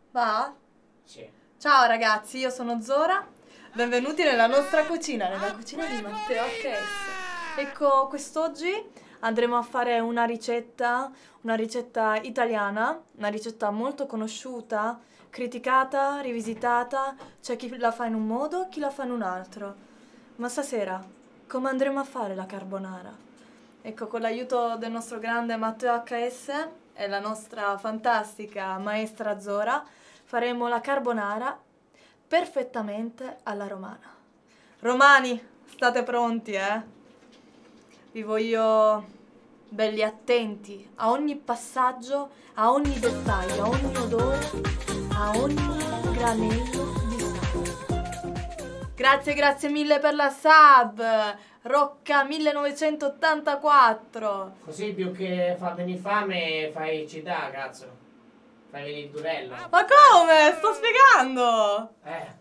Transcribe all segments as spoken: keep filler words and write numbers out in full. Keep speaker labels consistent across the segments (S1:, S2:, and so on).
S1: Va?
S2: Sì.
S1: Ciao ragazzi, io sono Zora. Benvenuti nella nostra cucina, nella cucina di Matteo acca esse. Ecco, quest'oggi andremo a fare una ricetta, una ricetta italiana, una ricetta molto conosciuta, criticata, rivisitata. C'è chi la fa in un modo, chi la fa in un altro. Ma stasera, come andremo a fare la carbonara? Ecco, con l'aiuto del nostro grande Matteo acca esse e la nostra fantastica maestra Zora, faremo la carbonara perfettamente alla romana. Romani, state pronti, eh? Vi voglio belli attenti a ogni passaggio, a ogni dettaglio, a ogni odore, a ogni granello di sale. Grazie, grazie mille per la sub! Rocca millenovecentottantaquattro.
S2: Così più che fa venire fame fai città, cazzo. Fai venire il durello.
S1: Ma come? Sto spiegando!
S2: Eh.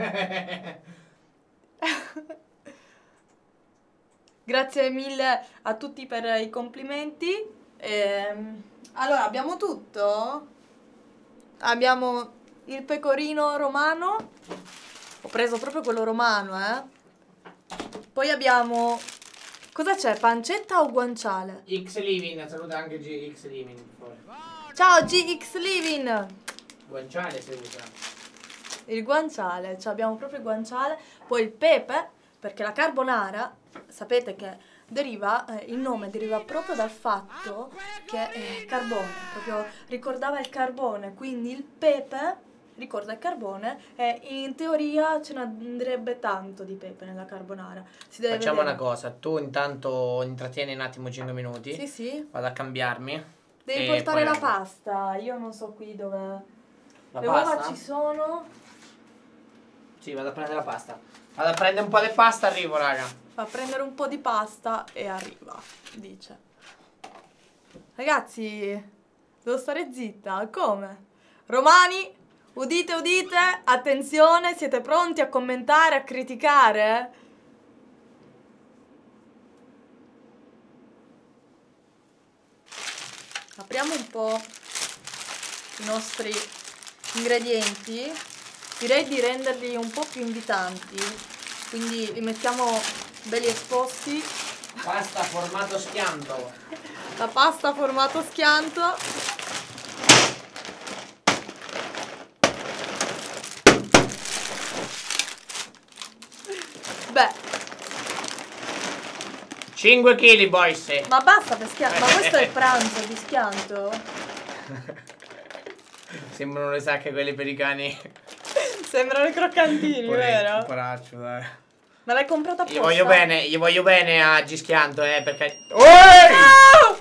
S1: Grazie mille a tutti per i complimenti. Ehm, allora, abbiamo tutto? Abbiamo il pecorino romano. Ho preso proprio quello romano, eh. Poi abbiamo... Cosa c'è? Pancetta o guanciale?
S2: X Living, saluta anche G X Living. Fuori.
S1: Ciao G X Living!
S2: Guanciale si usa.
S1: Il guanciale, cioè abbiamo proprio il guanciale. Poi il pepe, perché la carbonara, sapete che deriva, eh, il nome deriva proprio dal fatto che è carbone, proprio ricordava il carbone, quindi il pepe ricorda il carbone e in teoria ce ne andrebbe tanto di pepe nella carbonara. Si deve
S2: Facciamo
S1: vedere.
S2: una cosa, tu intanto intrattieni un attimo cinque minuti.
S1: Sì, sì.
S2: Vado a cambiarmi.
S1: Devi
S2: e
S1: portare
S2: poi
S1: la
S2: vengo.
S1: pasta, io non so qui dove...
S2: La
S1: Le
S2: pasta?
S1: uova ci sono.
S2: Sì, vado a prendere la pasta. Vado a prendere un po' di pasta, arrivo, raga.
S1: Fa prendere un po' di pasta e arriva, dice. Ragazzi, devo stare zitta, come? Romani, udite, udite, attenzione, siete pronti a commentare, a criticare? Apriamo un po' i nostri ingredienti. Direi di renderli un po' più invitanti, quindi li mettiamo belli esposti.
S2: Pasta formato schianto.
S1: La pasta formato schianto. Beh,
S2: cinque chili, boys.
S1: ma basta per schianto. Ma questo è il pranzo di schianto?
S2: Sembrano le sacche quelle per i cani.
S1: Sembrano i croccantini, vero?
S2: Poraccio, dai.
S1: Ma l'hai comprata apposta?
S2: Gli voglio bene, gli voglio bene a Gischianto, eh, perché... Oi!
S1: Ah!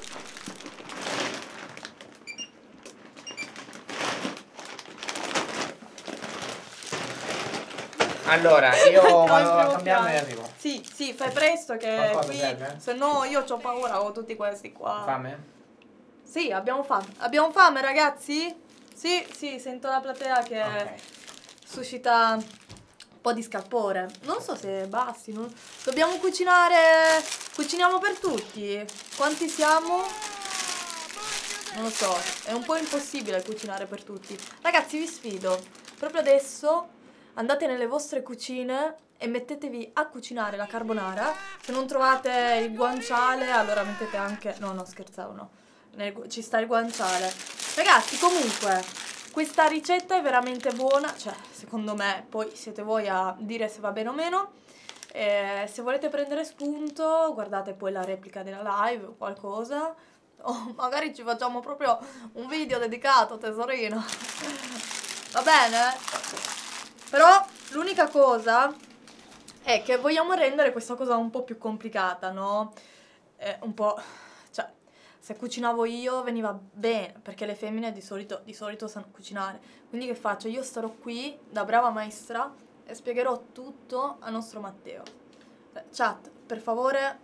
S2: Allora, io
S1: No,
S2: vado a
S1: primo
S2: cambiarmi e
S1: piano.
S2: arrivo.
S1: Sì, sì, fai presto che
S2: Qualcosa
S1: qui...
S2: serve?
S1: Se no io ho paura con tutti questi qua.
S2: Fame?
S1: Sì, abbiamo fame. Abbiamo fame, ragazzi? Sì, sì, sento la platea che
S2: Ok.
S1: suscita un po' di scalpore. Non so se basti. Non... Dobbiamo cucinare. Cuciniamo per tutti. Quanti siamo? Non lo so. È un po' impossibile cucinare per tutti. Ragazzi, vi sfido. Proprio adesso andate nelle vostre cucine e mettetevi a cucinare la carbonara. Se non trovate il guanciale, allora mettete anche... No, no, scherzavo, no. Nel- ci sta il guanciale. Ragazzi, comunque, questa ricetta è veramente buona. Cioè, secondo me, poi siete voi a dire se va bene o meno. Eh, se volete prendere spunto, guardate poi la replica della live o qualcosa. O magari ci facciamo proprio un video dedicato, tesorino. Va bene? Però l'unica cosa è che vogliamo rendere questa cosa un po' più complicata, no? Eh, un po'... Cioè, se cucinavo io veniva bene, perché le femmine di solito, di solito sanno cucinare. Quindi che faccio? Io starò qui da brava maestra e spiegherò tutto al nostro Matteo. Eh, Chat, per favore...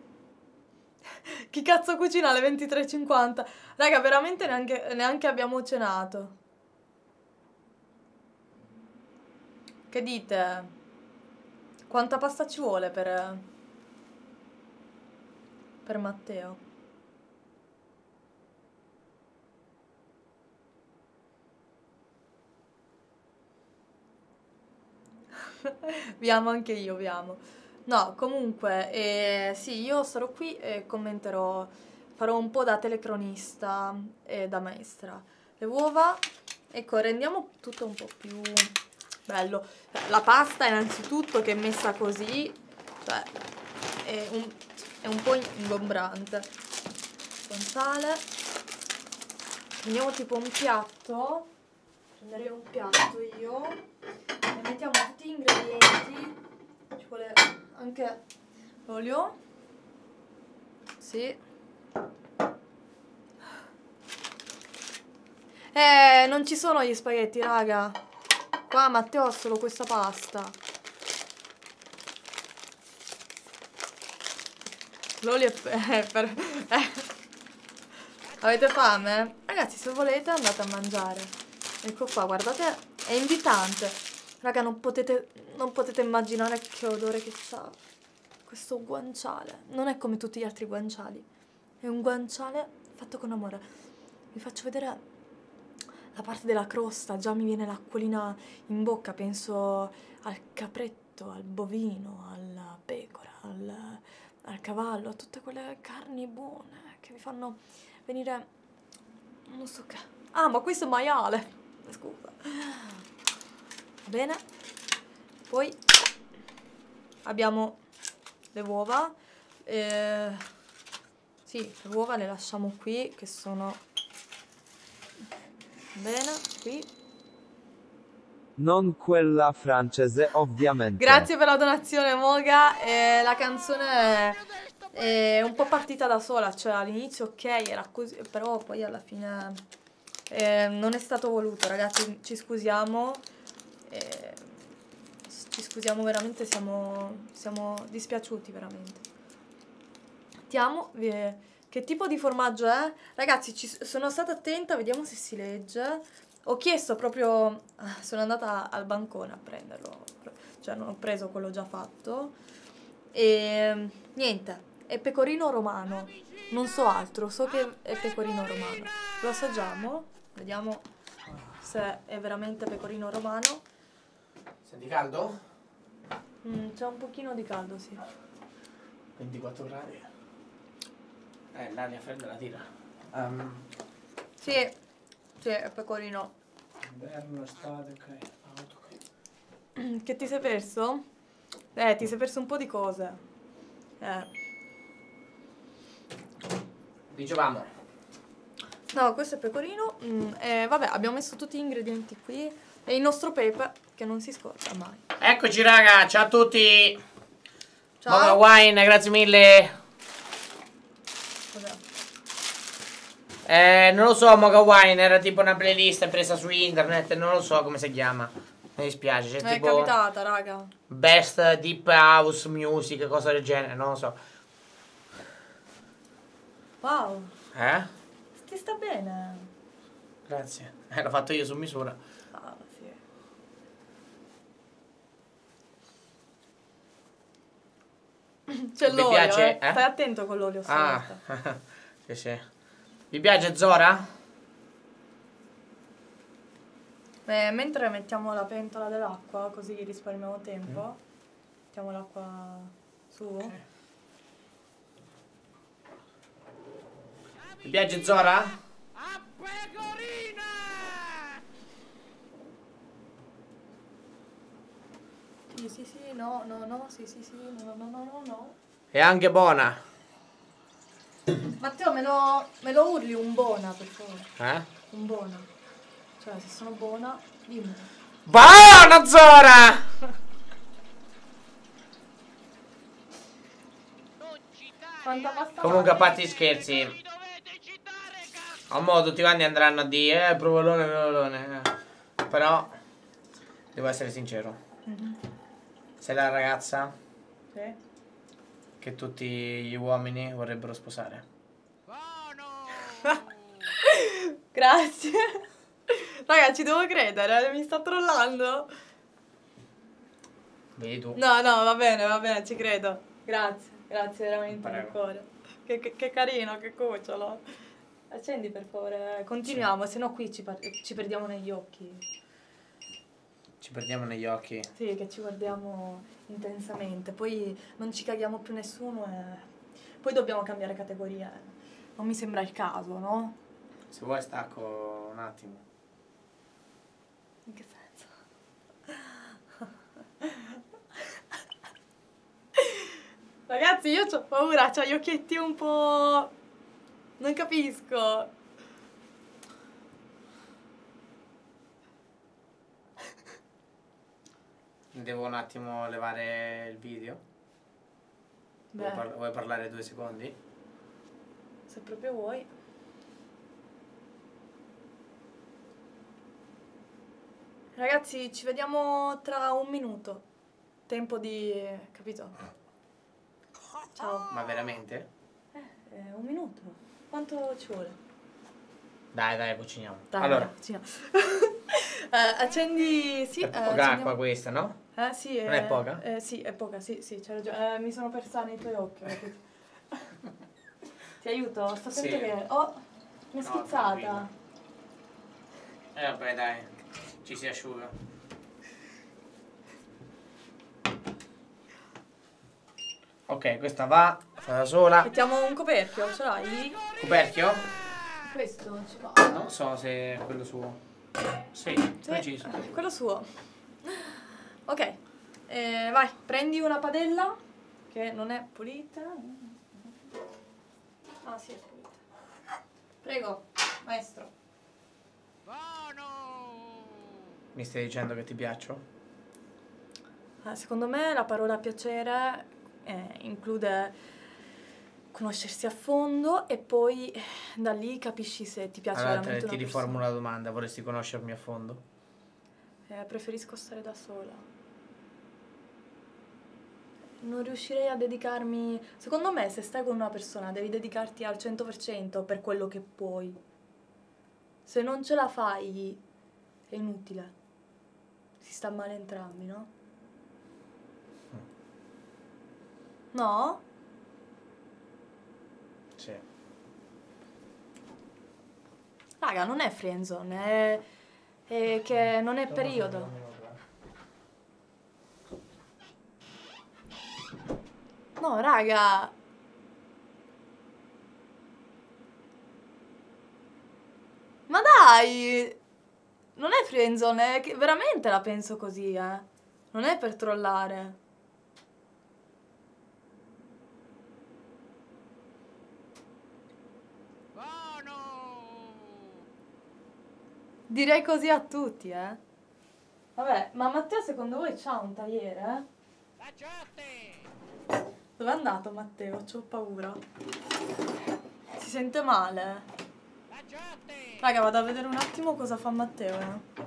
S1: Chi cazzo cucina alle ventitré e cinquanta? Raga, veramente neanche, neanche abbiamo cenato. Che dite? Quanta pasta ci vuole per... per Matteo? Vi amo anche io, vi amo. No, comunque, eh, sì, io sarò qui e commenterò, farò un po' da telecronista e da maestra. Le uova, ecco, rendiamo tutto un po' più bello. La pasta innanzitutto che è messa così, cioè, è un, è un po' ingombrante. Guanciale. Prendiamo tipo un piatto, prenderei un piatto io, e mettiamo tutti gli ingredienti, ci vuole anche l'olio, sì. Eh, non ci sono gli spaghetti, raga. Qua Matteo ha solo questa pasta. L'olio è per... per eh. Avete fame? Ragazzi, se volete andate a mangiare. Ecco qua, guardate, è invitante. Raga, non potete, non potete immaginare che odore che ha questo guanciale. Non è come tutti gli altri guanciali. È un guanciale fatto con amore. Vi faccio vedere la parte della crosta. Già mi viene l'acquolina in bocca. Penso al capretto, al bovino, alla pecora, al, al cavallo, a tutte quelle carni buone che vi fanno venire, non so che. Ah, ma questo è maiale. Scusa. Va bene. Poi abbiamo le uova. Eh, sì, le uova le lasciamo qui, che sono bene, qui.
S3: Non quella francese, ovviamente.
S1: Grazie per la donazione, Moga. Eh, la canzone è, è un po' partita da sola, cioè all'inizio ok, era così, però poi alla fine eh, non è stato voluto, ragazzi, ci scusiamo. Eh, ci scusiamo veramente, siamo, siamo dispiaciuti veramente. Mettiamo, eh, che tipo di formaggio è? Ragazzi, ci, sono stata attenta, vediamo se si legge. Ho chiesto proprio, sono andata al bancone a prenderlo, cioè non ho preso quello già fatto. E niente, è pecorino romano, non so altro, so che è pecorino romano. Lo assaggiamo, vediamo se è veramente pecorino romano.
S2: Senti caldo?
S1: Mm, c'è un pochino di caldo, sì.
S2: ventiquattro gradi. Eh, l'aria fredda la tira. Um,
S1: Sì, sì, è pecorino.
S2: Inverno, estate, ok. Auto, ok.
S1: Che ti sei perso? Eh, ti sei perso un po' di cose. Eh.
S2: Dicevamo.
S1: No, questo è pecorino. Mm, eh, vabbè, abbiamo messo tutti gli ingredienti qui. E il nostro pepe, che non si scorda mai.
S2: Eccoci raga, ciao a tutti.
S1: Ciao.
S2: Moga Wine, grazie mille.
S1: Cos'è?
S2: Eh, non lo so, Moga Wine era tipo una playlist presa su internet, non lo so come si chiama. Mi dispiace, c'è
S1: È
S2: tipo
S1: capitata, raga.
S2: Best Deep House Music, cosa del genere, non lo so.
S1: Wow.
S2: Eh?
S1: Ti sta bene.
S2: Grazie. Eh, l'ho fatto io su misura.
S1: Ah, sì. C'è
S2: Vi
S1: l'olio,
S2: piace,
S1: eh?
S2: eh?
S1: Stai attento con l'olio.
S2: Ah,
S1: stavolta.
S2: sì, sì. Vi piace Zora?
S1: Eh, mentre mettiamo la pentola dell'acqua, così risparmiamo tempo. Mm. Mettiamo l'acqua su.
S2: Okay. Vi piace Zora?
S4: A pecorina!
S1: Sì, sì, sì, no, no, no, sì, sì, sì, no, no, no, no, no.
S2: È anche buona.
S1: Matteo, me lo, me lo urli un buona, per favore.
S2: Eh?
S1: Un buona. Cioè, se sono buona, dimmi.
S2: Buona Zora!
S1: Quanta pasta
S2: Comunque, a
S1: mangi?
S2: parte gli scherzi, a modo tutti quanti andranno a dire, eh, provolone, provolone. Eh. Però, devo essere sincero.
S1: Mm-hmm.
S2: Sei la ragazza
S1: Sì.
S2: che tutti gli uomini vorrebbero sposare.
S1: Grazie. Raga, ci devo credere, mi sta trollando.
S2: Vedi tu.
S1: No, no, va bene, va bene, ci credo. Grazie, grazie veramente
S2: Prego.
S1: nel cuore. Che, che, che carino, che cucciolo. Accendi per favore, continuiamo, se no qui ci, par- ci perdiamo negli occhi.
S2: Ci perdiamo negli occhi.
S1: Sì, che ci guardiamo intensamente. Poi non ci caghiamo più nessuno e... Poi dobbiamo cambiare categoria. Non mi sembra il caso, no?
S2: Se vuoi stacco un attimo.
S1: In che senso? Ragazzi, io ho paura, ho gli occhietti un po'... Non capisco.
S2: Devo un attimo levare il video. Vuoi, par vuoi parlare due secondi?
S1: Se proprio vuoi. Ragazzi, ci vediamo tra un minuto. Tempo di... capito? Ciao.
S2: Ma veramente?
S1: Eh, eh, un minuto. Quanto ci vuole?
S2: Dai, dai, cuciniamo.
S1: Dai,
S2: allora,
S1: dai, cuciniamo. eh, accendi... Sì,
S2: è
S1: eh,
S2: poca
S1: accendiamo...
S2: acqua questa, no?
S1: Eh, sì,
S2: Non
S1: eh,
S2: è poca?
S1: Eh, sì, è poca, sì, sì, c'hai ragione. Eh, mi sono persa nei tuoi occhi. Ti aiuto? Sto attento
S2: Sì.
S1: che... Oh, mi è
S2: No,
S1: schizzata.
S2: tranquilla. Eh vabbè, dai, ci si asciuga. Ok, questa va, fa da sola.
S1: Mettiamo un coperchio, ce l'hai?
S2: Coperchio?
S1: Questo ci va.
S2: Non so se è quello suo. Sì,
S1: Sì,
S2: preciso.
S1: quello suo. Ok, eh, vai, prendi una padella che non è pulita. Ah, sì, è pulita. Prego, maestro.
S2: Mi stai dicendo che ti piaccio?
S1: Ah, secondo me la parola piacere eh, include conoscersi a fondo e poi eh, da lì capisci se ti piace
S2: Allora
S1: veramente
S2: te, ti
S1: una
S2: riformulo
S1: persona.
S2: la domanda, vorresti conoscermi a fondo?
S1: Eh, preferisco stare da sola. Non riuscirei a dedicarmi... Secondo me, se stai con una persona, devi dedicarti al cento per cento per quello che puoi. Se non ce la fai, è inutile. Si sta male entrambi, no? No?
S2: Sì.
S1: Raga, non è friendzone, è, è che non è periodo. No, raga. Ma dai! Non è friendzone, è che veramente la penso così, eh. Non è per trollare. Direi così a tutti, eh. Vabbè, ma Matteo secondo voi c'ha un tagliere, eh? Dove è andato Matteo? C'ho paura. Si sente male. Raga, vado a vedere un attimo cosa fa Matteo, eh.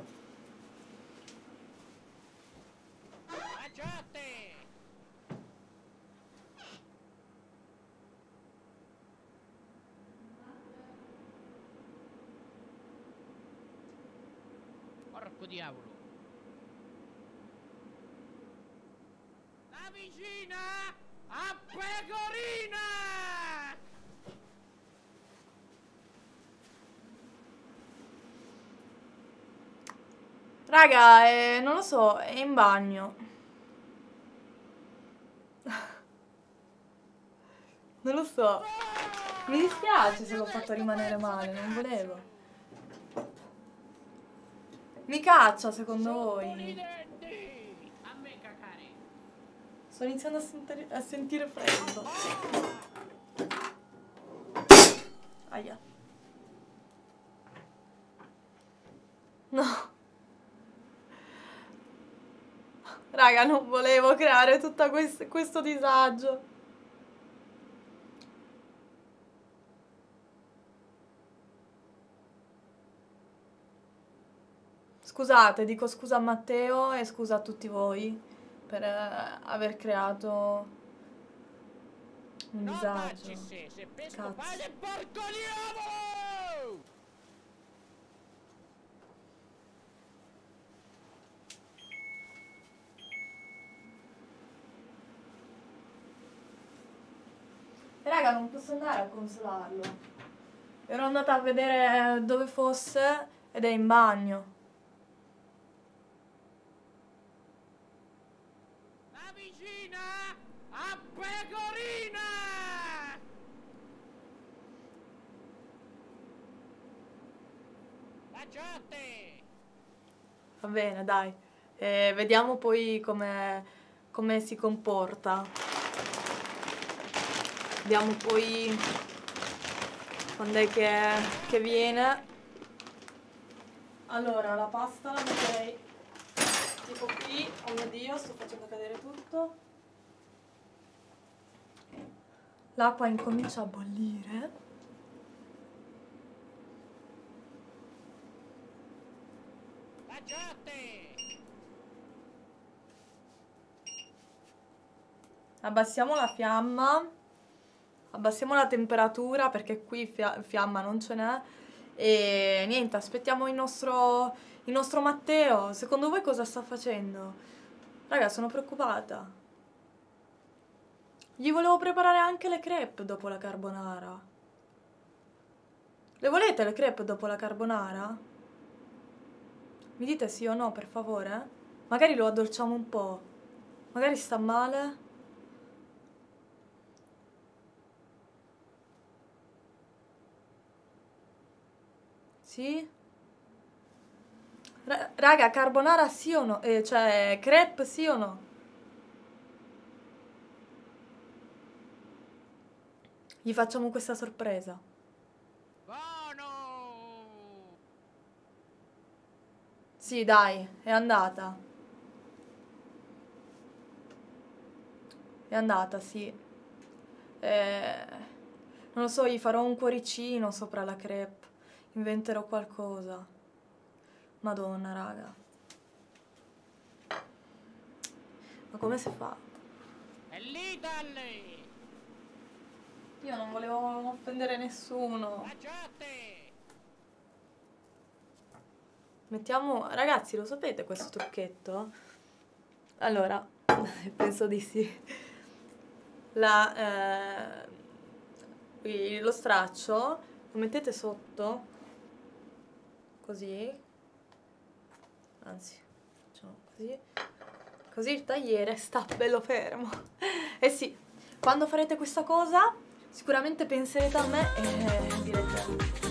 S4: Porco diavolo. La vicina a Pecorina!
S1: Raga, eh, non lo so, è in bagno. Non lo so. Mi dispiace se l'ho fatto rimanere male, non volevo. Mi caccia, secondo voi?
S4: A me cacare.
S1: Sto iniziando a sentire, a sentire freddo. Aia. No. Raga, non volevo creare tutto questo, questo disagio. Scusate, dico scusa a Matteo e scusa a tutti voi per eh, aver creato un disagio. Cazzo.
S4: Porco diavolo!
S1: Raga, non posso andare a consolarlo. Ero andata a vedere dove fosse ed è in bagno.
S4: Vicina a Pecorina! Lasciate!
S1: Va bene, dai. Eh, vediamo poi come, come si comporta. Vediamo poi quando è che, che viene. Allora, la pasta la metterei tipo qui. Oh mio Dio, sto facendo cadere tutto. L'acqua incomincia a bollire.
S4: Lasciate!
S1: Abbassiamo la fiamma, abbassiamo la temperatura perché qui fia fiamma non ce n'è. E niente, aspettiamo il nostro, il nostro Matteo. Secondo voi cosa sta facendo? Raga, sono preoccupata. Gli volevo preparare anche le crepe dopo la carbonara. Le volete le crepe dopo la carbonara? Mi dite sì o no, per favore? Magari lo addolciamo un po'. Magari sta male. Sì? Ra raga, carbonara sì o no? Eh, cioè, crepe sì o no? Gli facciamo questa sorpresa.
S4: Buono!
S1: Sì, dai, è andata. È andata, sì. Eh, non lo so, gli farò un cuoricino sopra la crepe. Inventerò qualcosa. Madonna, raga. Ma come si fa?
S4: E lì dalle!
S1: Io non volevo offendere nessuno.
S4: Lasciate!
S1: Mettiamo... Ragazzi, lo sapete questo trucchetto? Allora, penso di sì. La, eh, lo straccio lo mettete sotto. Così. Anzi, facciamo così. Così il tagliere sta bello fermo. Eh sì, quando farete questa cosa, sicuramente penserete a me e direte...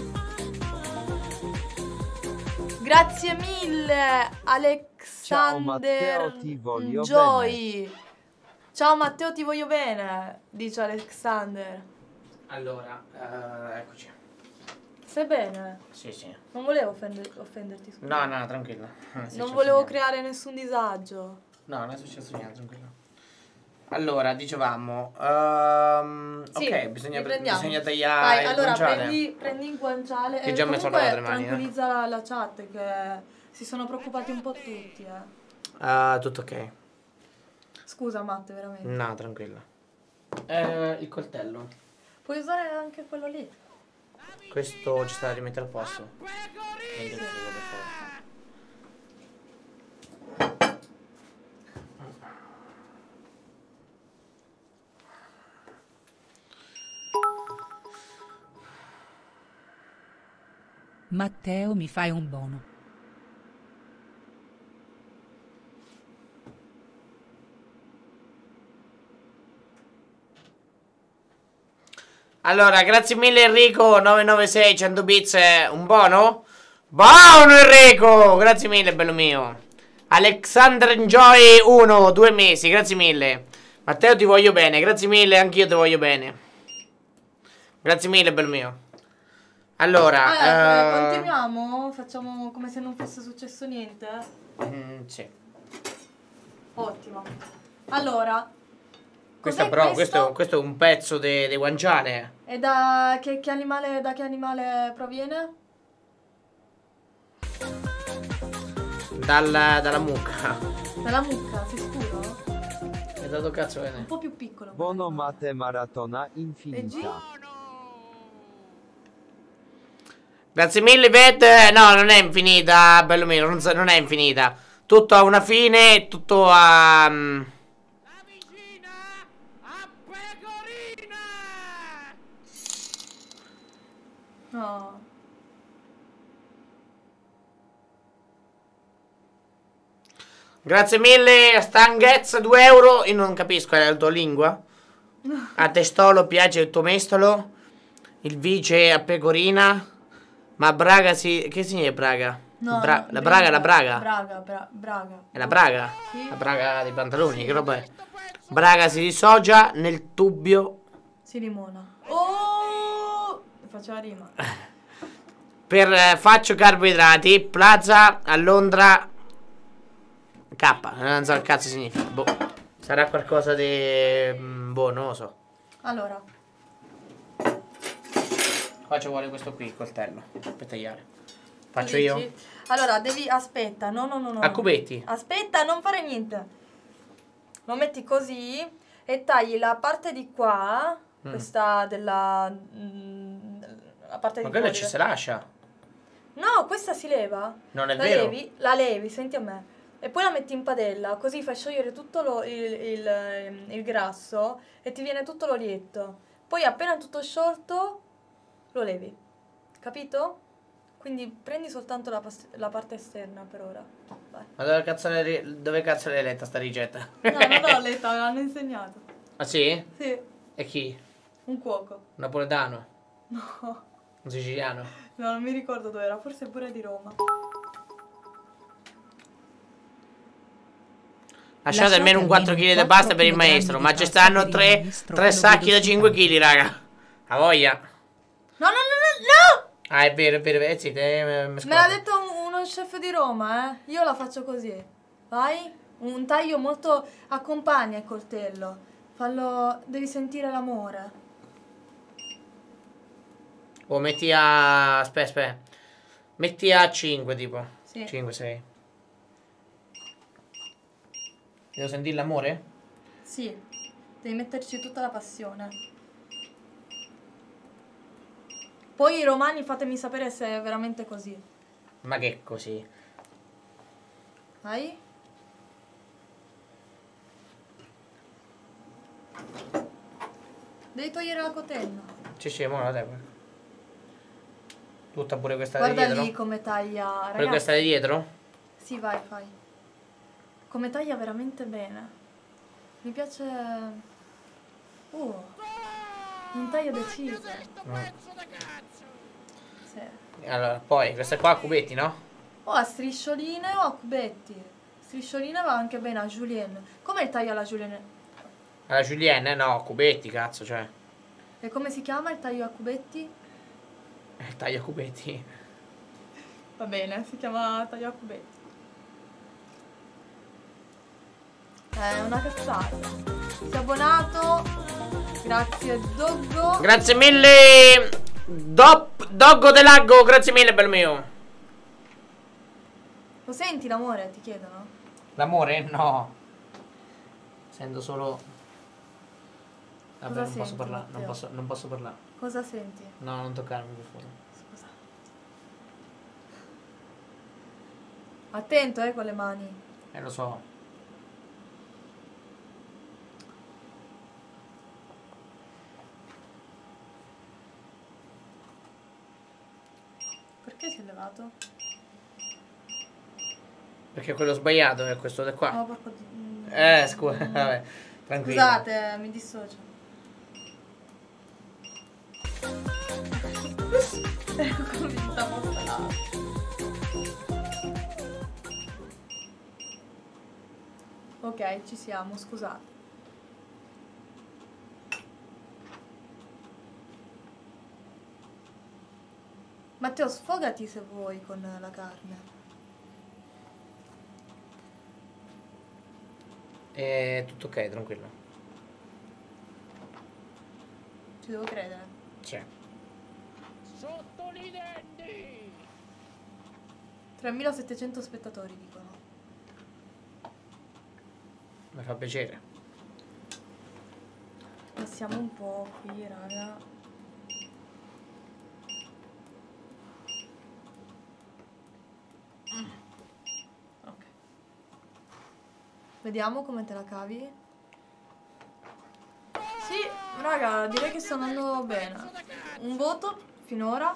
S1: Grazie mille, Alexander.
S3: Ciao Matteo, ti voglio
S1: Joy.
S3: bene.
S1: Ciao Matteo, ti voglio bene, dice Alexander.
S2: Allora, uh, eccoci.
S1: Stai bene?
S2: Sì, sì.
S1: Non volevo offender offenderti, scusa.
S2: No, no, tranquilla. Non,
S1: Non volevo
S2: niente.
S1: creare nessun disagio.
S2: No, non è successo niente, tranquilla. Allora, dicevamo... Um,
S1: Sì,
S2: ok, bisogna,
S1: riprendiamo.
S2: bisogna tagliare
S1: Vai,
S2: il
S1: allora
S2: guanciale.
S1: prendi, prendi il guanciale.
S2: Che
S1: e
S2: già mi sono
S1: comunque
S2: lavato le mani, eh.
S1: tranquillizza la, la chat che si sono preoccupati un po' tutti, eh.
S2: Uh, tutto ok.
S1: Scusa Matte, veramente.
S2: No, tranquilla. Eh, il coltello.
S1: Puoi usare anche quello lì.
S2: Questo ci sta da rimettere al posto.
S4: Pecorina!
S2: Prendi il frigo, per favore.
S5: Matteo, mi fai un bono.
S2: Allora, grazie mille Enrico nove nove sei cento bits, un buono? Buono Enrico, grazie mille bello mio. Alexander Enjoy uno, due mesi, grazie mille. Matteo ti voglio bene, grazie mille, anch'io ti voglio bene. Grazie mille bello mio. Allora,
S1: Ah,
S2: uh...
S1: continuiamo? Facciamo come se non fosse successo niente?
S2: mm, sì.
S1: Ottimo. Allora,
S2: Questo
S1: cos'è
S2: però,
S1: questo?
S2: questo, questo è un pezzo di de guanciale.
S1: E da che, che animale, da che animale proviene?
S2: Dalla, dalla mucca.
S1: Dalla mucca, sei sicuro?
S2: È dato cazzo
S1: Un
S2: bene.
S1: po' più piccolo.
S3: Buono mate maratona
S1: E G?
S3: infinita.
S2: Grazie mille Vet. No, non è infinita, bello mio, non, non è infinita. Tutto ha una fine, tutto ha... Um...
S4: La vicina a Pecorina!
S1: No.
S2: Grazie mille, Stanghezza, due euro. Io non capisco, è la tua lingua? A Testolo piace il tuo mestolo. Il vice a Pecorina. Ma Braga si... Che significa Braga?
S1: No,
S2: Bra-
S1: no,
S2: la Braga è la Braga?
S1: Braga, bra- Braga.
S2: È la Braga?
S1: Sì.
S2: La Braga dei pantaloni, che roba è? Braga si dissocia nel tubbio
S1: Si limona. Oh! Faccio la rima.
S2: per eh, faccio carboidrati. Plaza a Londra K. Non so che cazzo significa. Boh. Sarà qualcosa di... mm, boh, non lo so.
S1: Allora,
S2: Qua ci vuole questo qui, il coltello, per tagliare. Faccio
S1: tu
S2: io?
S1: dici? Allora, devi... Aspetta, no, no, no, no.
S2: A cubetti.
S1: Aspetta, non fare niente. Lo metti così e tagli la parte di qua,
S2: Mm.
S1: questa della... mm, la parte
S2: Ma
S1: di
S2: quello
S1: fuori.
S2: ci si lascia.
S1: No, questa si leva.
S2: Non è
S1: la
S2: vero?
S1: Levi, la levi, senti a me. E poi la metti in padella, così fai sciogliere tutto lo- il, il, ehm, il grasso e ti viene tutto l'olietto. Poi appena è tutto sciolto, lo levi. Capito? Quindi prendi soltanto la, pas- la parte esterna per ora. Vai.
S2: Ma dove cazzo l'hai, dove cazzo l'hai letta sta ricetta?
S1: No, non l'ho letta, me l'hanno insegnato.
S2: Ah sì?
S1: Sì,
S2: E chi?
S1: un cuoco.
S2: Un napoletano?
S1: No,
S2: Un siciliano?
S1: no, non mi ricordo dove era, forse pure di Roma.
S2: Lasciate almeno un quattro chili di pasta per il maestro. Ma ci stanno tre sacchi da cinque chili, raga. A voglia.
S1: No, no, no, no, no!
S2: Ah, è vero, è vero. Eh, sì, te, me, me
S1: Me l'ha detto un- uno chef di Roma, eh. Io la faccio così. Vai. Un taglio molto... Accompagna il coltello. Fallo... Devi sentire l'amore.
S2: Oh, metti a... Aspetta, aspetta. Metti a cinque, tipo.
S1: Sì.
S2: cinque, sei. Devo sentire l'amore?
S1: Sì. Devi metterci tutta la passione. Poi i romani fatemi sapere se è veramente così.
S2: Ma che così?
S1: Vai. Devi togliere la cotenna.
S2: Sì, sì, mo la devo. Tutta pure questa
S1: Guarda
S2: di dietro?
S1: lì come taglia,
S2: Pure
S1: ragazzi.
S2: questa di dietro?
S1: Sì, vai, fai. Come taglia veramente bene. Mi piace... Uh, un taglio deciso.
S2: Mm.
S1: Sì.
S2: Allora, poi, questa qua a cubetti, no?
S1: O a striscioline o a cubetti. Striscioline va anche bene a julienne. Com'è il taglio alla julienne?
S2: Alla Julienne? No, cubetti, cazzo, cioè.
S1: E come si chiama il taglio a cubetti?
S2: Eh, taglio a cubetti.
S1: Va bene, si chiama taglio a cubetti. È una cazzata. Si è abbonato. Grazie Doggo.
S2: Grazie mille. Dop, Doggo dell'Aggo, grazie mille, bello mio.
S1: Lo senti l'amore? Ti chiedono.
S2: L'amore? No. Sento solo... Vabbè,
S1: Cosa
S2: non posso
S1: senti,
S2: parlare, non
S1: Matteo?
S2: posso, non posso parlare.
S1: Cosa senti?
S2: No, non toccarmi, per favore.
S1: Scusa. Attento, eh, con le mani.
S2: Eh, lo so.
S1: Perché si è levato?
S2: Perché quello sbagliato è questo da qua.
S1: No, porco di...
S2: Eh, scusa, vabbè, tranquillo.
S1: Scusate, mi dissocio. Come si sta mostrando? Ok, ci siamo, scusate. Matteo, sfogati se vuoi con la carne.
S2: È tutto ok, tranquillo.
S1: Ci devo credere.
S2: C'è.
S4: Sotto i denti!
S1: tremilasettecento spettatori dicono.
S2: Mi fa piacere.
S1: Passiamo un po' qui, raga. Mm. Ok. Vediamo come te la cavi. Sì, raga, direi che sta andando bene. Un voto finora.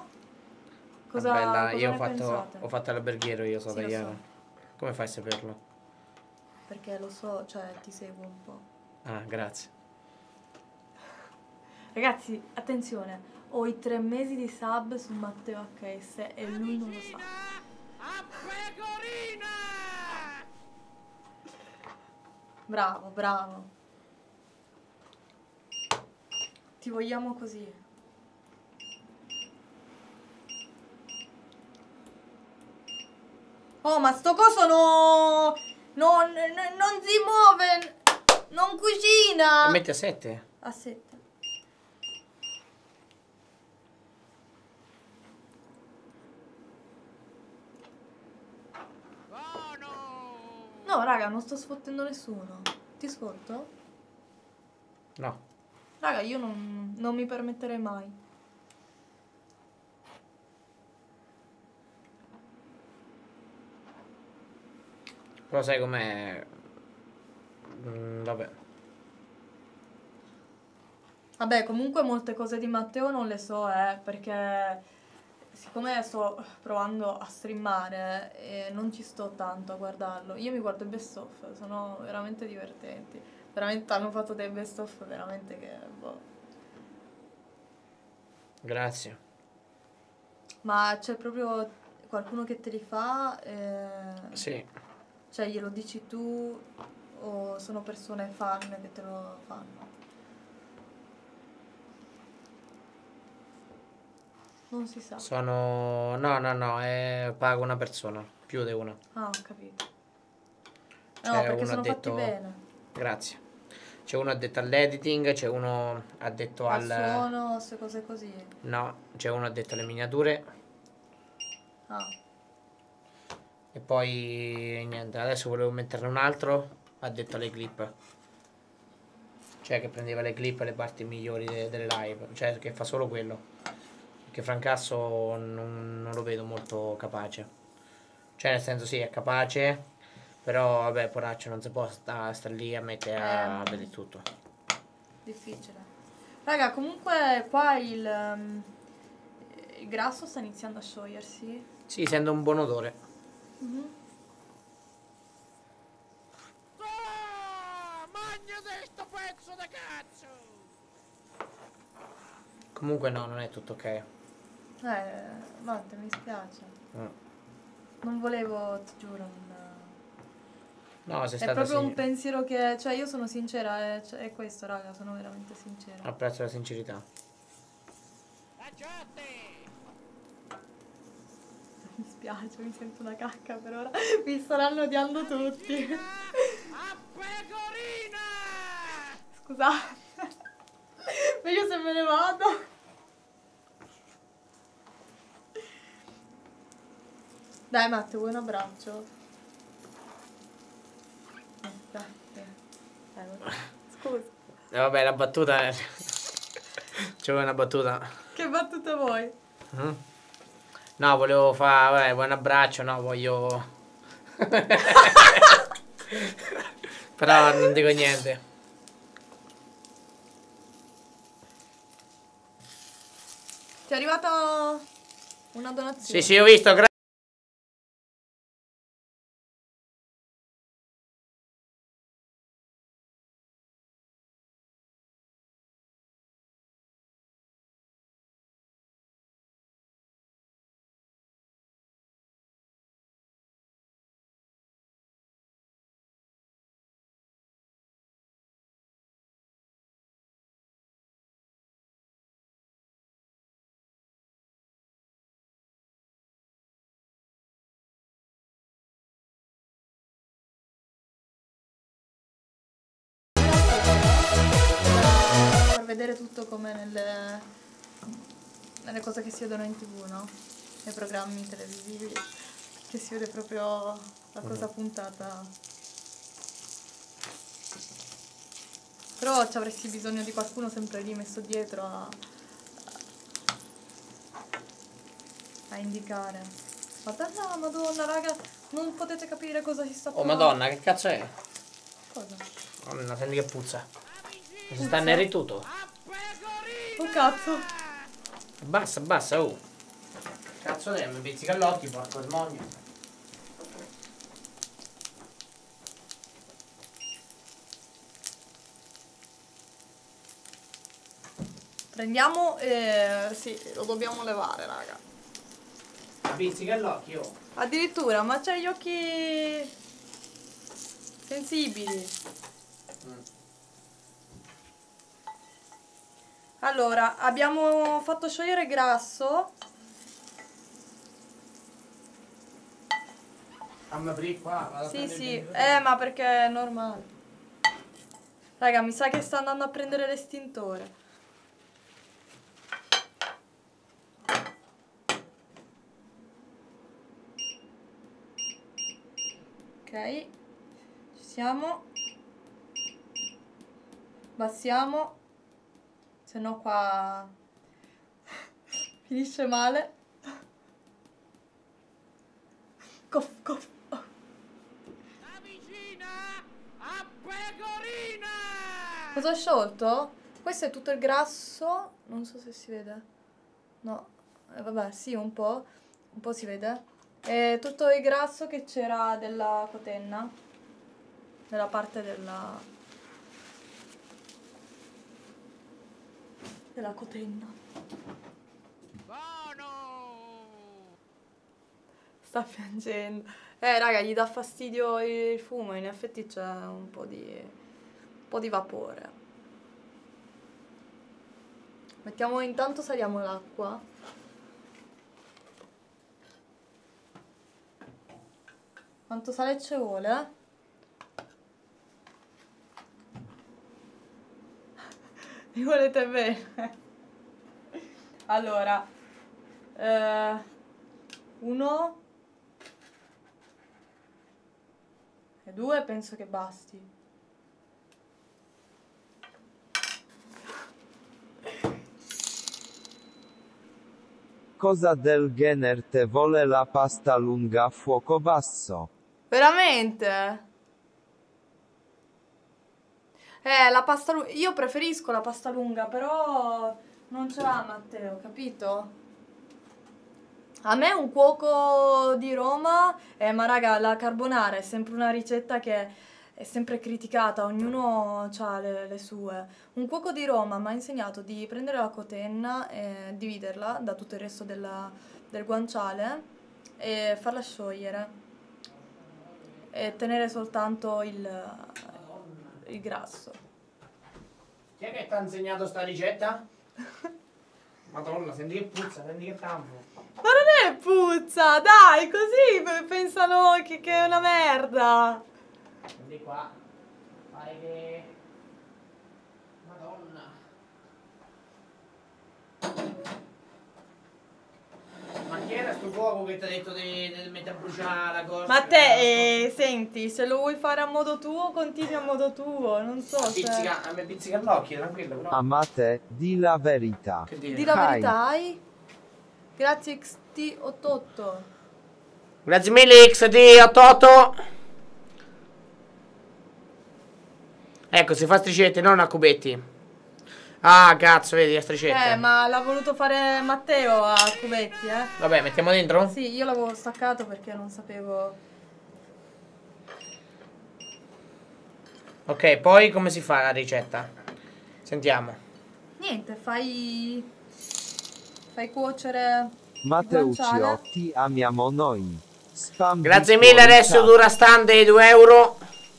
S1: Cosa,
S2: Bella,
S1: cosa
S2: io ho
S1: ne
S2: fatto,
S1: pensate?
S2: ho fatto l'alberghiero, io so
S1: Sì, lo
S2: tagliare.
S1: so.
S2: Come fai a saperlo?
S1: perché lo so, cioè ti seguo un po'.
S2: Ah, grazie.
S1: Ragazzi, attenzione, ho i tre mesi di sub su Matteo H S e lui non lo sa.
S4: A pecorina!
S1: Bravo, bravo. Ti vogliamo così. Oh, ma sto coso no... Non, non, non si muove, non cucina.
S2: La metti a sette?
S1: A sette. No, raga, non sto sfottendo nessuno. Ti sfotto?
S2: No.
S1: Raga, io non, non mi permetterei mai.
S2: Però sai com'è? Mm, vabbè.
S1: Vabbè, comunque molte cose di Matteo non le so, eh, perché siccome sto provando a streamare e non ci sto tanto a guardarlo, io mi guardo i best of, sono veramente divertenti. Veramente hanno fatto dei best of veramente che... boh.
S2: Grazie.
S1: Ma c'è proprio qualcuno che te li fa? Eh...
S2: Sì.
S1: Cioè glielo dici tu o sono persone fan che te lo fanno? Non si sa.
S2: Sono... No, no, no, è... pago una persona. Più di una.
S1: Ah, ho capito.
S2: C'è
S1: No, perché
S2: uno
S1: sono
S2: addetto...
S1: fatti bene.
S2: Grazie. C'è uno addetto all'editing, c'è uno addetto
S1: Al
S2: al...
S1: suono, queste cose così.
S2: No, c'è uno addetto alle miniature.
S1: Ah,
S2: E poi niente, adesso volevo metterne un altro addetto alle clip. Cioè che prendeva le clip e le parti migliori de- delle live. Cioè che fa solo quello. Perché Francasso non, non lo vedo molto capace. Cioè nel senso sì, è capace. Però vabbè, poraccio, non si può sta, stare lì a mettere a
S1: Eh.
S2: vedere tutto.
S1: difficile. Raga, comunque qua il, um, il grasso sta iniziando a sciogliersi.
S2: Sì, sento un buon odore.
S1: Mhm.
S4: Ah, magnate sto pezzo di cazzo!
S2: Comunque no, non è tutto ok.
S1: Eh, Matte, mi spiace.
S2: Mm.
S1: Non volevo, ti giuro, non...
S2: No, sei
S1: È
S2: stata
S1: proprio un
S2: sì.
S1: pensiero che... Cioè, io sono sincera, è, cioè, è questo, raga, sono veramente sincera.
S2: Apprezzo la sincerità.
S4: Aggiate!
S1: Mi spiace, mi sento una cacca per ora. Mi staranno odiando tutti.
S4: A pecorina!
S1: Scusate. Meglio se me ne vado. Dai, Matteo, vuoi un abbraccio? Eh, grazie. Dai, vabbè. Scusa.
S2: E vabbè, la battuta è... C'è una battuta.
S1: Che battuta vuoi?
S2: Mm? No, volevo fare, vabbè, vuoi un abbraccio, no, voglio... Però non dico niente.
S1: Ti è arrivata una donazione?
S2: Sì, sì, ho visto, grazie.
S1: Per vedere tutto come nelle, nelle cose che si vedono in tv, no? Nei programmi televisivi, che si vede proprio la cosa puntata. Però ci avresti bisogno di qualcuno sempre lì messo dietro a, a indicare. Madonna, madonna, raga, non potete capire cosa si sta
S2: Oh,
S1: provando.
S2: madonna, che cazzo è?
S1: Cosa?
S2: Madonna, senti che puzza. Si
S1: Puzza?
S2: sta neri tutto.
S4: A pecorina!
S1: Oh cazzo!
S2: Basta, basta, oh. Cazzo te, mi pizzica l'occhio, porco smonio.
S1: Prendiamo e... sì, lo dobbiamo levare, raga.
S2: Pizzica l'occhio.
S1: Addirittura, ma c'hai gli occhi sensibili.
S2: Mm.
S1: Allora, abbiamo fatto sciogliere il grasso.
S2: Fammi aprire qua. Vado a
S1: Sì,
S2: prendere
S1: sì,
S2: il
S1: eh, ma perché è normale. Raga, mi sa che sta andando a prendere l'estintore. Ok, ci siamo. Bassiamo, se no qua finisce male. Cof, cof.
S4: Avvicina a Pecorina!
S1: Cosa ho sciolto? Questo è tutto il grasso. Non so se si vede. No, eh, vabbè, sì, un po'. Un po' si vede. È tutto il grasso che c'era della cotenna. Nella parte della... della cotenna.
S4: Buono!
S1: Sta piangendo. Eh, raga, gli dà fastidio il fumo. In effetti c'è un po' di... un po' di vapore. Mettiamo, intanto saliamo l'acqua. Quanto sale ci vuole? Mi volete bene? Allora, eh, uno e due penso che basti.
S3: Cosa del genere te vuole la pasta lunga a fuoco basso?
S1: Veramente? Eh, la pasta lunga. Io preferisco la pasta lunga, però non ce l'ha Matteo, capito? A me un cuoco di Roma, eh, ma raga, la carbonara è sempre una ricetta che è sempre criticata, ognuno ha le, le sue. Un cuoco di Roma mi ha insegnato di prendere la cotenna e dividerla da tutto il resto della- del guanciale e farla sciogliere e tenere soltanto il, il grasso.
S2: Chi è che ti ha insegnato sta ricetta? Madonna, senti che puzza, senti che tanfo.
S1: Ma non è puzza, dai, così pe- pensano che, che è una merda.
S2: Senti qua. Pare che... Madonna. Ma chi era sto fuoco che ti ha detto di, di mettere a bruciare la cosa?
S1: Ma te, eh, senti, se lo vuoi fare a modo tuo, continui a modo tuo, non so se...
S2: Pizzica, a me pizzica l'occhio, tranquillo, però.
S3: Amate, di la verità.
S2: Che dire?
S1: Di la
S3: Hai.
S1: verità, hai? Grazie X T ottantotto.
S2: Grazie mille X D ottantotto. Ecco, si fa stricette, non a cubetti. Ah, cazzo, vedi, a stricette.
S1: Eh, ma l'ha voluto fare Matteo a cubetti, eh?
S2: Vabbè, mettiamo dentro?
S1: Sì, io l'avevo staccato perché non sapevo...
S2: Ok, poi come si fa la ricetta? Sentiamo.
S1: Niente, fai... fai cuocere...
S3: Mateuccio, ti amiamo noi. Spam
S2: Grazie
S3: di
S2: mille,
S3: fuori
S2: adesso
S3: chat.
S2: dura stante due euro.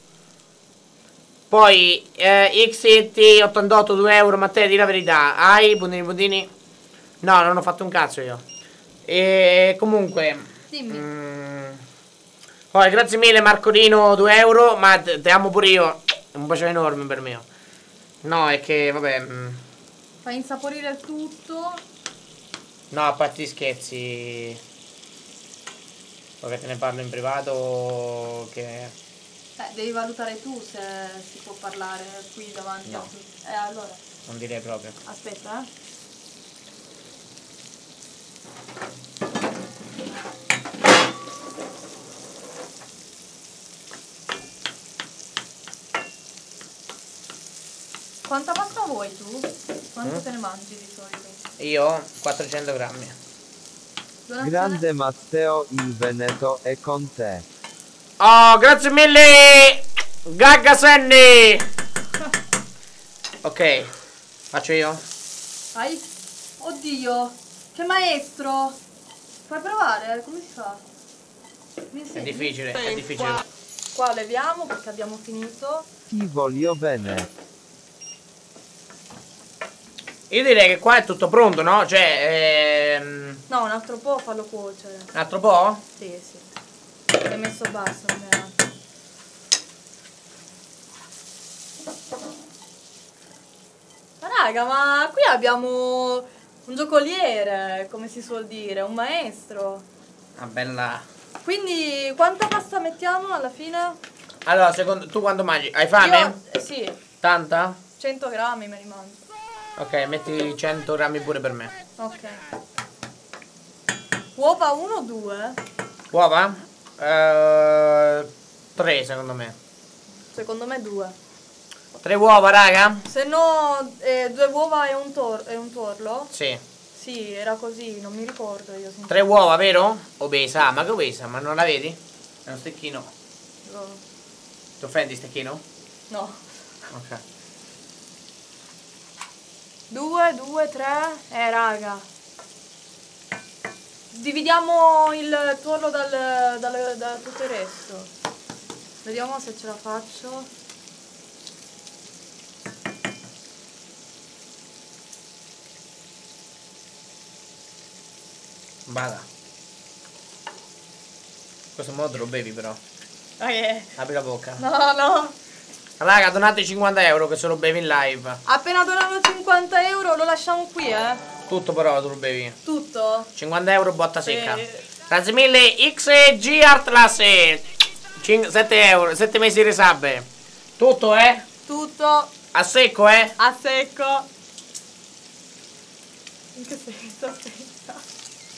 S2: Poi eh, X T ottantotto due euro. Matteo, di la verità. Hai puntini puntini? No, non ho fatto un cazzo io. E comunque
S1: Dimmi.
S2: mm, poi grazie mille Marcolino due euro. Ma te, te amo pure io. È un bacio enorme per me. No, è che vabbè mm,
S1: Fai insaporire il tutto.
S2: no, a parte gli scherzi. Poi che te ne parlo in privato. Che
S1: Eh, devi valutare tu se si può parlare qui davanti
S2: No.
S1: a tutti. Eh, allora,
S2: non direi proprio.
S1: aspetta, eh. Quanta pasta vuoi tu? Quanto
S2: Mm?
S1: te ne mangi di solito?
S2: Io quattrocento grammi.
S1: Donazione?
S3: Grande Matteo, il Veneto è con te.
S2: Oh, grazie mille Gagga Sandy. Ok, faccio io.
S1: Vai. Oddio. Che maestro. Fai provare? Come si fa? Mi
S2: È
S1: insegni?
S2: difficile, è difficile.
S1: Qua leviamo perché abbiamo finito.
S3: Ti voglio bene.
S2: Io direi che qua è tutto pronto, no? Cioè, ehm...
S1: No, un altro po' fallo cuocere.
S2: un altro po'?
S1: Sì, sì. L'hai messo basso, non è... Ma raga, ma qui abbiamo un giocoliere, come si suol dire, un maestro.
S2: Una bella...
S1: Quindi quanta pasta mettiamo alla fine?
S2: Allora, secondo tu quanto mangi? Hai fame?
S1: Io, eh, sì,
S2: Tanta?
S1: cento grammi me li mangio.
S2: Ok, metti cento grammi pure per me.
S1: Ok. Uova uno o due?
S2: Uova? Eh, tre secondo me.
S1: Secondo me due.
S2: Tre uova, raga?
S1: Se no, eh, due uova e un, tor- e un torlo?
S2: Sì.
S1: Sì, era così, non mi ricordo io.
S2: Tre uova, vero? Obesa, ma che obesa? Ma non la vedi? È uno stecchino.
S1: No.
S2: Ti offendi stecchino?
S1: No.
S2: Ok.
S1: Due, due, tre. Eh, raga. Dividiamo il tuorlo dal, dal, da tutto il resto. Vediamo se ce la faccio.
S2: Vada. In questo modo te lo bevi però.
S1: Ok.
S2: Apri la bocca.
S1: No, no.
S2: Raga, donate cinquanta euro che se lo bevi in live.
S1: Appena donano cinquanta euro lo lasciamo qui, eh.
S2: Tutto però tu lo bevi.
S1: Tutto.
S2: cinquanta euro botta secca.
S1: Sì.
S2: Grazie mille X G Artlas. sette euro, sette mesi di resub. Tutto, eh?
S1: Tutto
S2: A secco, eh?
S1: a secco. In che senso? Aspetta.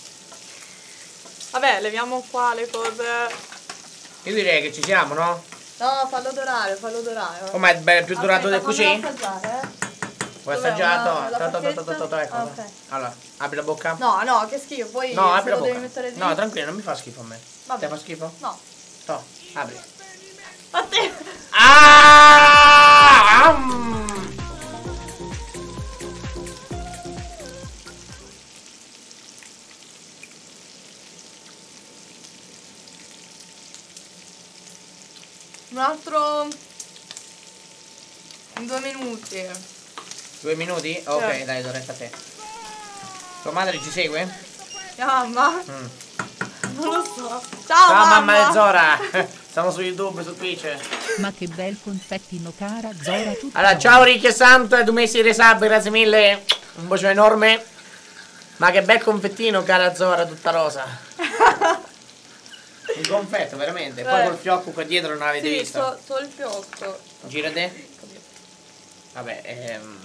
S1: Vabbè, leviamo qua le cose.
S2: Io direi che ci siamo, no?
S1: No, fallo dorare, fallo dorare.
S2: Com'è il be- più durato del
S1: così?
S2: così?
S1: Assaggiare, eh?
S2: Vuoi
S1: Dov'è?
S2: assaggiato?
S1: Una- la
S2: To- to- to-
S1: bacchetta?
S2: to- to- to- ecco.
S1: Ah, ok.
S2: Allora, apri la bocca.
S1: No, no, che schifo, poi
S2: No,
S1: se
S2: apri la
S1: lo devi
S2: bocca.
S1: mettere lì.
S2: No, tranquillo, non mi fa schifo a me.
S1: Vabbè.
S2: Te fa schifo?
S1: No.
S2: To, apri.
S1: A te.
S2: Ah! Mm.
S1: Un altro in due minuti.
S2: Due minuti? Ok,
S1: Sì.
S2: dai, resta a te. Tua madre ci segue?
S1: Mia mamma?
S2: Mm.
S1: Non lo so. Ciao,
S2: Ciao
S1: mamma.
S2: mamma e Zora. Siamo su YouTube, su Twitch.
S5: Ma che bel confettino cara, Zora tutta
S2: Allora,
S5: rosa.
S2: ciao Ricchi e Santo, due mesi di resub, grazie mille. Un bacio enorme. Ma che bel confettino, cara Zora, tutta rosa. Un confetto, veramente. Poi
S1: Eh.
S2: col fiocco qua dietro non l'avete
S1: Sì,
S2: visto.
S1: so, so il fiocco.
S2: Gira te. Vabbè, ehm...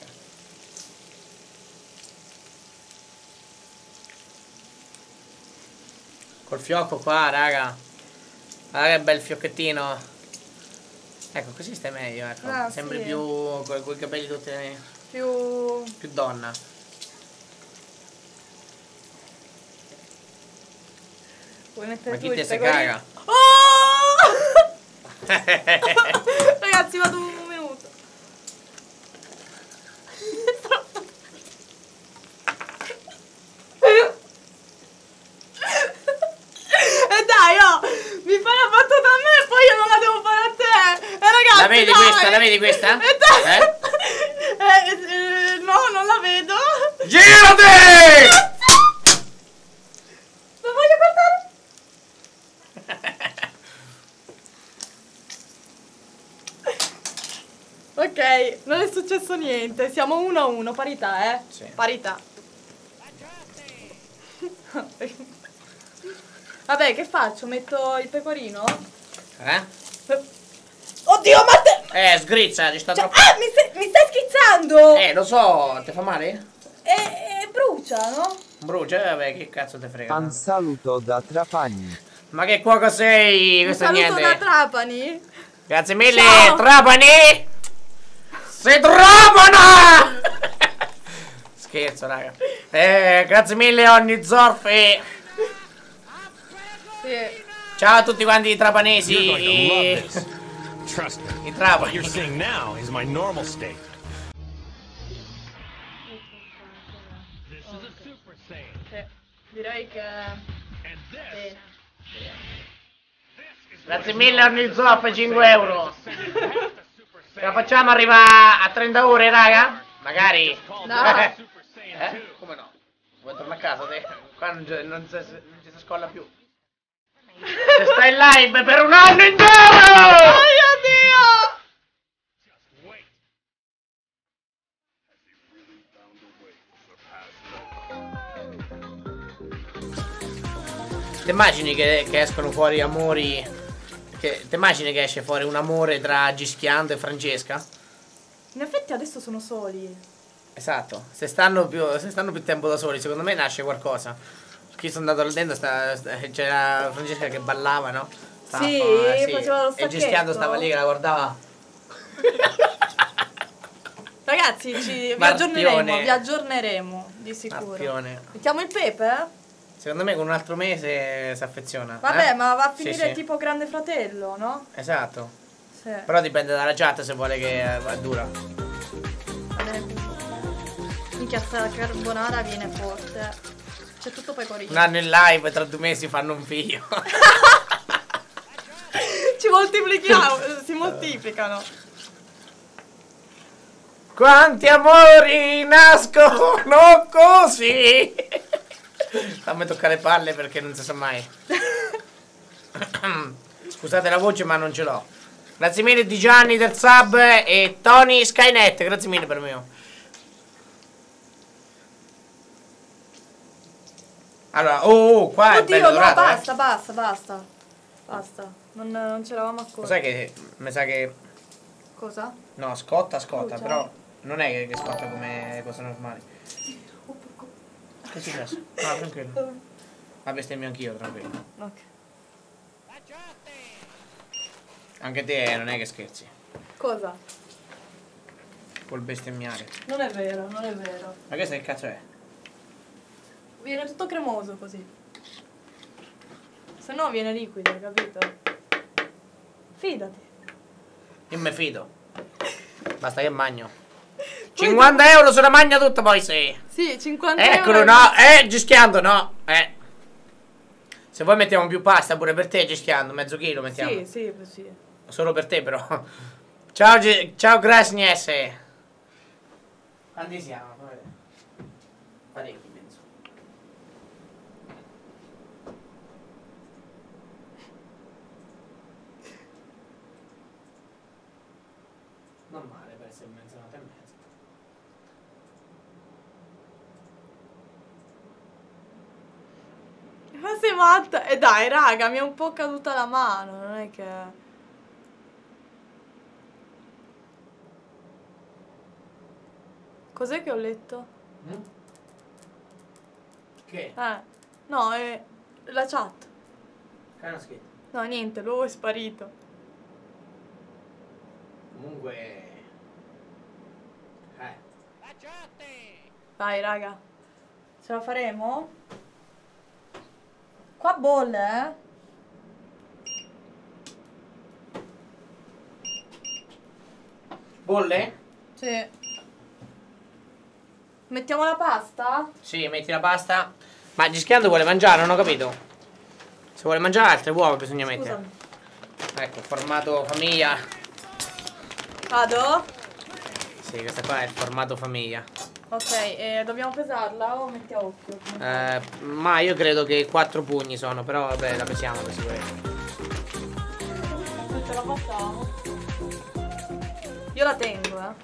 S2: col fiocco qua, raga. Guarda che bel fiocchettino. Ecco, così stai meglio, ecco.
S1: Ah,
S2: Sembri
S1: sì.
S2: più con quei capelli tutti
S1: Più...
S2: più donna.
S1: Vuoi mettere
S2: Ma
S1: tu
S2: chi
S1: il
S2: te se
S1: pecorino?
S2: caga?
S1: Oh! Ragazzi, vado un minuto. E dai, oh, mi fai la battuta a me e poi io non la devo fare a te. E ragazzi,
S2: La vedi
S1: dai.
S2: questa? La vedi questa?
S1: E dai.
S2: Eh?
S1: Eh, eh, no, non la vedo.
S2: Girati!
S1: Lo voglio guardare. Ok, non è successo niente. Siamo uno a uno, parità, eh?
S2: Sì.
S1: Parità. Vabbè, che faccio? Metto il pecorino?
S2: Eh?
S1: Oddio, ma te...
S2: Eh, sgrizza, ci sta
S1: Cioè,
S2: troppo.
S1: ah, mi stai, mi stai schizzando!
S2: Eh, lo so, ti fa male?
S1: E, e brucia, no?
S2: Brucia, vabbè, che cazzo te frega.
S3: Un saluto da Trapani.
S2: Ma che cuoco sei?
S1: Un
S2: Questo è
S1: saluto
S2: niente.
S1: da Trapani.
S2: Grazie mille,
S1: Ciao.
S2: Trapani! Si trovano! Scherzo, raga. Eh, grazie mille, Onni Zorfi.
S1: Sì.
S2: Ciao a tutti quanti i trapanesi.
S6: You're going to love
S2: I,
S6: this. Trust me.
S2: i
S6: What
S2: trapani.
S6: you're seeing now is my normal state.
S1: Direi che... Bene.
S2: Grazie mille Ornizzoff, cinque euro. Ce la facciamo arrivare a trenta ore, raga? Magari.
S1: No.
S2: Eh? Come no? Vuoi tornare a casa te? Qua non, c'è- non, si- non ci si scolla più. Se stai in live per un anno intero!
S1: Mio Dio!
S2: Ti immagini che, che escono fuori amori? Che, ti immagini che esce fuori un amore tra Gischiando e Francesca?
S1: In effetti adesso sono soli.
S2: Esatto, se stanno più, se stanno più tempo da soli, secondo me nasce qualcosa. Perché io sono andato là dentro, sta, sta- c'era Francesca che ballava, no? Stava
S1: Sì,
S2: fa-
S1: faceva lo
S2: E Gischiando
S1: stacchetto.
S2: stava lì che la guardava.
S1: Ragazzi, ci, vi
S2: Marpione.
S1: aggiorneremo, vi aggiorneremo, di sicuro.
S2: Marpione.
S1: Mettiamo il pepe?
S2: Secondo me con un altro mese si affeziona.
S1: Vabbè,
S2: eh?
S1: ma va a
S2: Sì,
S1: finire
S2: sì.
S1: tipo Grande Fratello, no?
S2: Esatto.
S1: Sì.
S2: Però dipende dalla chat se vuole che eh, va dura.
S1: Va bene così. Minchia, sta carbonara viene forte. C'è tutto pecorino.
S2: Un anno in live, tra due mesi fanno un figlio.
S1: Ci moltiplichiamo, si moltiplicano.
S2: Quanti amori nascono così. Fammi toccare le palle perché non si sa mai. Scusate la voce ma non ce l'ho. Grazie mille di Gianni del sub e Tony Skynet. Grazie mille per me. Allora, oh, oh qua è
S1: Oddio,
S2: bello
S1: no,
S2: dorato,
S1: basta,
S2: eh.
S1: basta, basta. Basta. Non, non ce l'avamo accorto.
S2: Cos'è che mi sa che
S1: Cosa?
S2: no, scotta, scotta,
S1: Brucia.
S2: però non è che, che scotta come cose normali. Che è successo? No, tranquillo. La bestemmio anch'io, tranquillo.
S1: Ok.
S2: Anche te non è che scherzi.
S1: Cosa?
S2: Col bestemmiare.
S1: Non è vero, non è vero.
S2: Ma questo che cazzo è?
S1: Viene tutto cremoso così. Se no viene liquido, hai capito? Fidati.
S2: Io me fido. Basta che magno. cinquanta euro sulla magna tutta poi sì.
S1: Sì, cinquanta
S2: Eccolo,
S1: euro.
S2: no, eh, Gischiando, no, eh. Se vuoi mettiamo più pasta pure per te, Gischiando, mezzo chilo mettiamo.
S1: Sì, sì, sì.
S2: Solo per te però. Ciao, Gi- ciao Grasniese. Quanti siamo? Parecchi, penso. Non male per essere mezzanotte e mezza.
S1: Ma sei matta? E dai, raga, mi è un po' caduta la mano, non è che... Cos'è che ho letto?
S2: Mm? Che?
S1: Eh, no, è la chat.
S2: Che hanno scritto?
S1: No, niente, l'uovo è sparito.
S2: Comunque... Eh.
S1: Vai, raga. Ce la faremo? Qua bolle, eh?
S2: Bolle?
S1: Sì. Mettiamo la pasta?
S2: Sì, metti la pasta. Ma Gischiando vuole mangiare, non ho capito. Se vuole mangiare altre uova bisogna mettere.
S1: Scusami.
S2: Ecco, formato famiglia.
S1: Vado?
S2: Sì, questa qua è il formato famiglia.
S1: Ok, e dobbiamo pesarla o metti a occhio?
S2: Eh, ma io credo che quattro pugni sono, però vabbè, la pesiamo per sicurezza.
S1: Se ce la facciamo. Io la tengo, eh.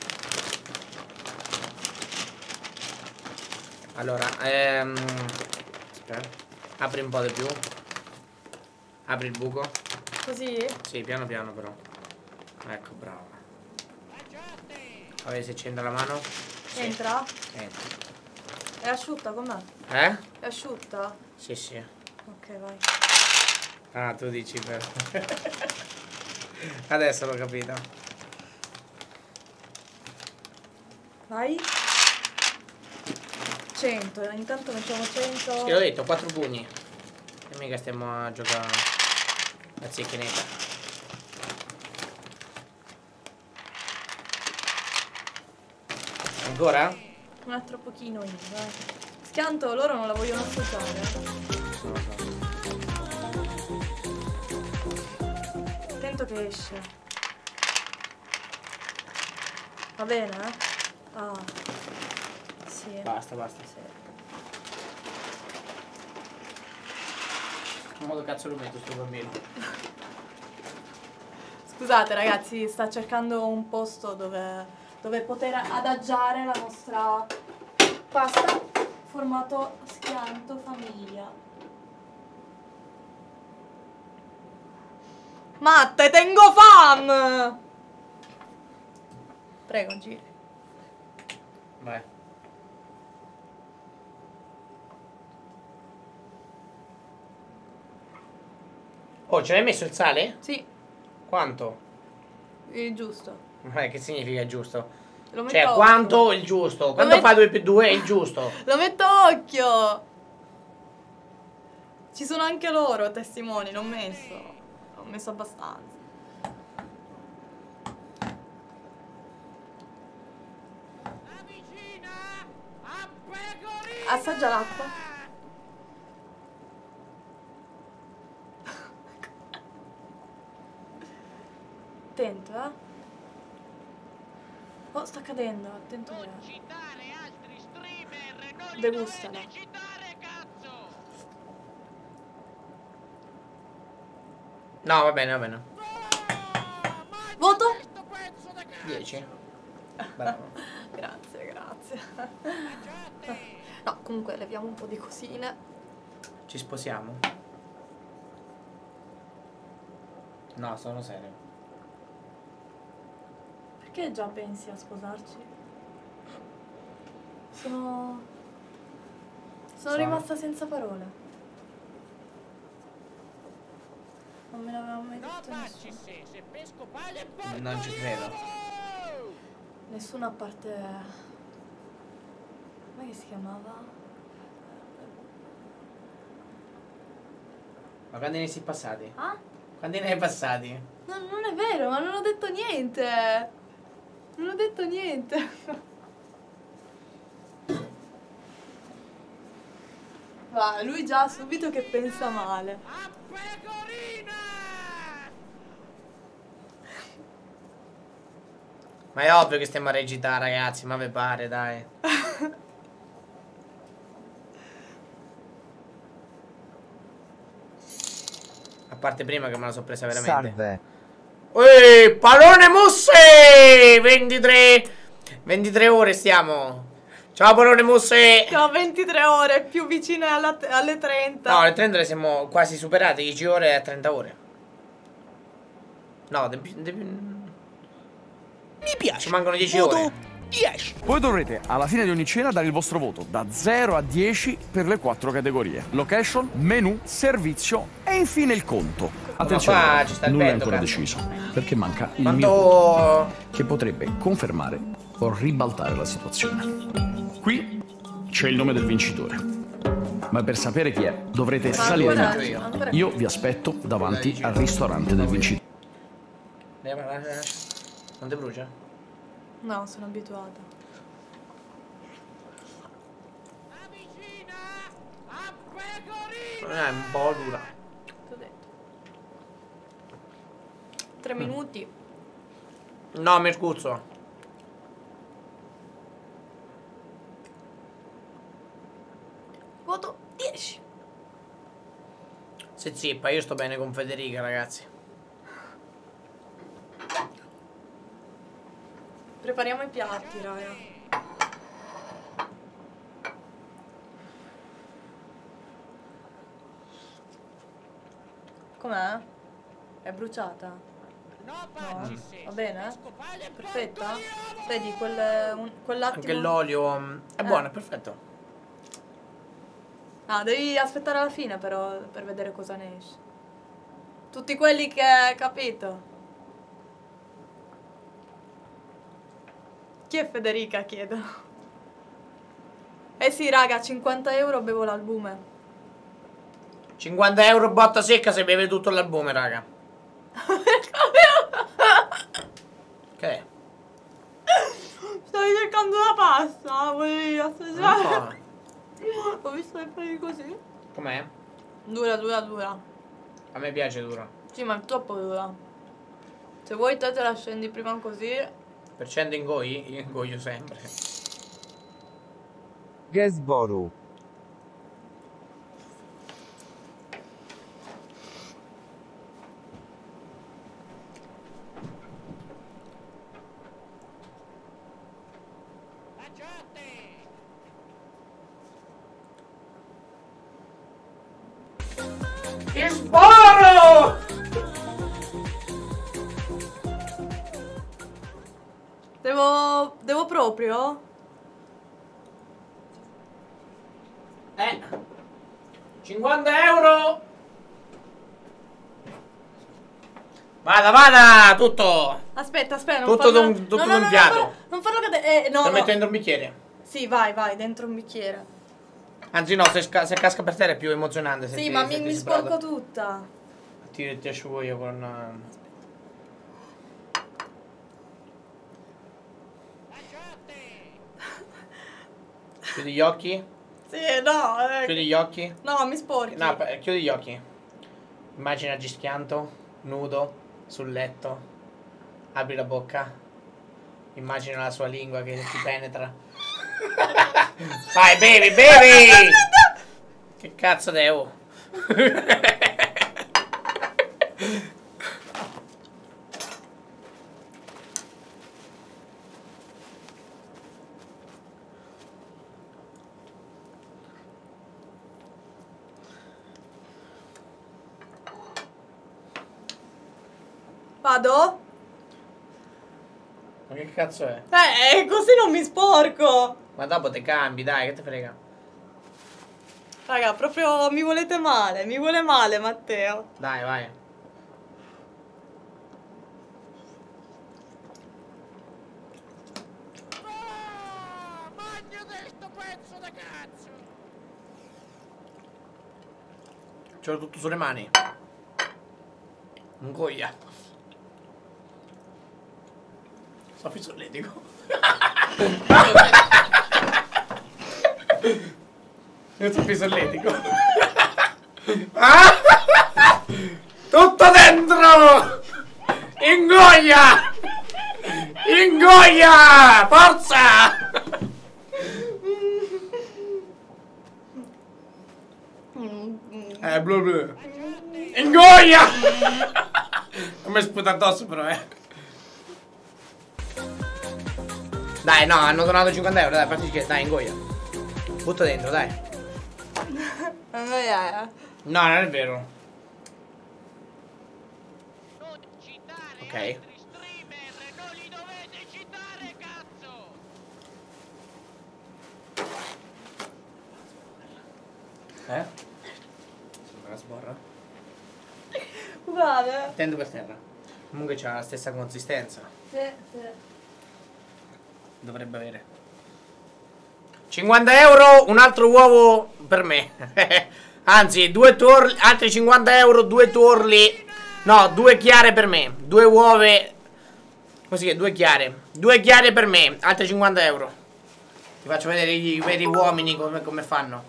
S2: Allora, ehm... aspetta. Apri un po' di più. Apri il buco.
S1: Così?
S2: Sì, piano piano però. Ecco, bravo. A vedere se c'entra la mano. Sì.
S1: Entra?
S2: Entra.
S1: È asciutta com'è?
S2: Eh?
S1: È asciutta?
S2: Sì, sì.
S1: Ok, vai.
S2: Ah, tu dici per... Adesso l'ho capito.
S1: Vai. cento, intanto mettiamo cento.
S2: Sì, l'ho detto, quattro pugni. E mica stiamo a giocare a zicchinetta. Ancora?
S1: Un altro pochino io, vai. schianto loro non la vogliono assaggiare. Attento che esce. Va bene? Eh? Ah. Sì.
S2: Basta, basta.
S1: Sì.
S2: In modo cazzo lo metto sto bambino.
S1: Scusate ragazzi, sta cercando un posto dove, dove poter adagiare la nostra pasta formato schianto famiglia. Matte, tengo fame! Prego, giri.
S2: Vai. Oh, ce l'hai messo il sale?
S1: Sì,
S2: Quanto?
S1: il giusto.
S2: Eh, che significa giusto?
S1: Lo metto
S2: Cioè,
S1: a
S2: quanto
S1: occhio.
S2: il giusto? Quanto
S1: met-
S2: fa due più due è il giusto?
S1: Lo metto a occhio! Ci sono anche loro testimoni, l'ho messo. L'ho messo abbastanza.
S4: Avvicina a Pecorino.
S1: Assaggia l'acqua. Attento, eh. Oh, sta cadendo, attento.
S4: Non
S1: eh.
S4: citare altri streamer, non li
S1: Degustala.
S4: dovete citare, cazzo.
S2: No, va bene, va bene.
S1: Voto?
S4: Questo pezzo di cazzo.
S2: dieci. Bravo.
S1: Grazie, grazie. No, comunque leviamo un po' di cosine.
S2: Ci sposiamo? No, sono serio.
S1: Perché già pensi a sposarci? Sono... Sono
S2: Sono-
S1: rimasta senza parole. Non me l'aveva mai
S4: No,
S1: detto
S4: facci
S1: nessuno.
S4: se, se pesco paglia e porco.
S2: Non ci credo.
S1: Nessuno a parte... Come che si chiamava?
S2: Ma quanti ne si passati?
S1: Ah?
S2: Quanti ne hai passati?
S1: No, non è vero, ma non ho detto niente. Non ho detto niente. Va, lui già subito che pensa male.
S4: A Pecorina.
S2: Ma è ovvio che stiamo a recitare, ragazzi, ma vi pare, dai. A parte prima che me la so presa veramente.
S3: Salve.
S2: Ehi, Palone Musse! ventitré ventitré ore stiamo. Ciao Palone Musse!
S1: Siamo a ventitré ore, più vicine alla- alle trenta.
S2: No, alle trenta le siamo quasi superate, dieci ore a trenta ore. No, de- de-
S7: Mi piace.
S2: ci mancano dieci
S7: Voto
S2: ore.
S7: dieci.
S8: Voi dovrete alla fine di ogni cena dare il vostro voto da zero a dieci per le quattro categorie: location, menu, servizio e infine il conto.
S7: Attenzione,
S2: qua ci sta il
S7: nulla è
S2: vento,
S7: ancora
S2: cazzo.
S7: deciso, perché manca il mio voto,
S2: Quanto...
S7: che potrebbe confermare o ribaltare la situazione. Qui c'è il nome del vincitore, ma per sapere chi è dovrete
S1: Ma
S7: salire in
S1: ancora-
S7: macchina.
S1: ancora-
S7: Io vi aspetto davanti al ristorante del vincitore.
S2: Non ti brucia?
S1: No, sono abituata.
S4: Avvicina a Pecorino.
S2: Eh, è un po' dura.
S1: T'ho detto. Tre minuti.
S2: No, mi scuzzo.
S1: Voto dieci.
S2: Se zippa, io sto bene con Federica, ragazzi.
S1: Prepariamo i piatti, raga. Com'è? È bruciata?
S4: No, facci se.
S1: Va bene?
S4: Pesco paglia e
S1: Perfetta?
S4: porco io.
S1: Vedi, quel, un, quell'attimo...
S2: Anche l'olio mm, è
S1: Eh.
S2: buono, è perfetto.
S1: Ah, devi aspettare alla fine però per vedere cosa ne esce. Tutti quelli che... capito? Chi è Federica, chiedo. Eh sì, raga, cinquanta euro bevo l'albume.
S2: cinquanta euro botta secca se beve tutto l'albume, raga. Che è?
S1: Stavi cercando la pasta, volevi assaggiare?
S2: No.
S1: Ho visto che fai così.
S2: Com'è?
S1: Dura, dura, dura.
S2: A me piace dura.
S1: Sì, ma è troppo dura. Se vuoi te te la scendi prima così.
S2: Per cento ingoi? Io ingoio sempre.
S3: Gesboru.
S2: Che sparo!
S1: Devo... devo proprio?
S2: Eh. cinquanta euro. Vada, vada, tutto.
S1: Aspetta, aspetta, non
S2: Tutto
S1: farlo...
S2: d'un- tutto
S1: no, no,
S2: d'un
S1: no,
S2: fiato.
S1: Non farlo, non farlo cadere. Eh, no,
S2: Lo
S1: no.
S2: metto dentro un bicchiere.
S1: Sì, vai, vai, dentro un bicchiere.
S2: Anzi no, se, sca- se casca per terra è più emozionante. Se
S1: Sì,
S2: ti-
S1: ma
S2: se
S1: mi,
S2: ti
S1: mi
S2: sbrada.
S1: sporco tutta.
S2: Ti, ti asciugo io con... uh, Chiudi gli occhi.
S1: Sì, no. Eh.
S2: Chiudi gli occhi.
S1: No, mi sporchi.
S2: No, pe- chiudi gli occhi. Immagina Gischianto, nudo, sul letto. Apri la bocca. Immagina la sua lingua che ti penetra. Vai, bevi, bevi! Che cazzo devo?
S1: Vado?
S2: Ma che cazzo è?
S1: Eh, così non mi sporco.
S2: Ma dopo te cambi, dai, che te frega.
S1: Raga, proprio mi volete male, mi vuole male Matteo.
S2: Dai, vai.
S4: Ah, mangiate sto pezzo da cazzo!
S2: Ce l'ho tutto sulle mani. Ingoia. Soffi solletico. Io soffi solletico. Ah! Tutto dentro! Ingoia! Ingoia! Forza! Eh, blu blu. Ingoia! Non mi sputa addosso però, eh. Dai, no, hanno donato cinquanta euro, dai, parti che dai, ingoia. Butta dentro, dai.
S1: Non è.
S2: No, non è vero.
S4: Non citare
S2: Ok.
S4: altri streamer, non li dovete citare, cazzo!
S2: Eh? Sembra una sborra.
S1: Scusate.
S2: Tendo per terra. Comunque c'ha la stessa consistenza.
S1: Sì, sì.
S2: Dovrebbe avere. cinquanta euro, un altro uovo per me. Anzi, due tuorli, altri cinquanta euro, due tuorli. No, due chiare per me. Due uove. Così, due chiare. Due chiare per me, altri cinquanta euro. Ti faccio vedere i, i veri uomini come, come fanno.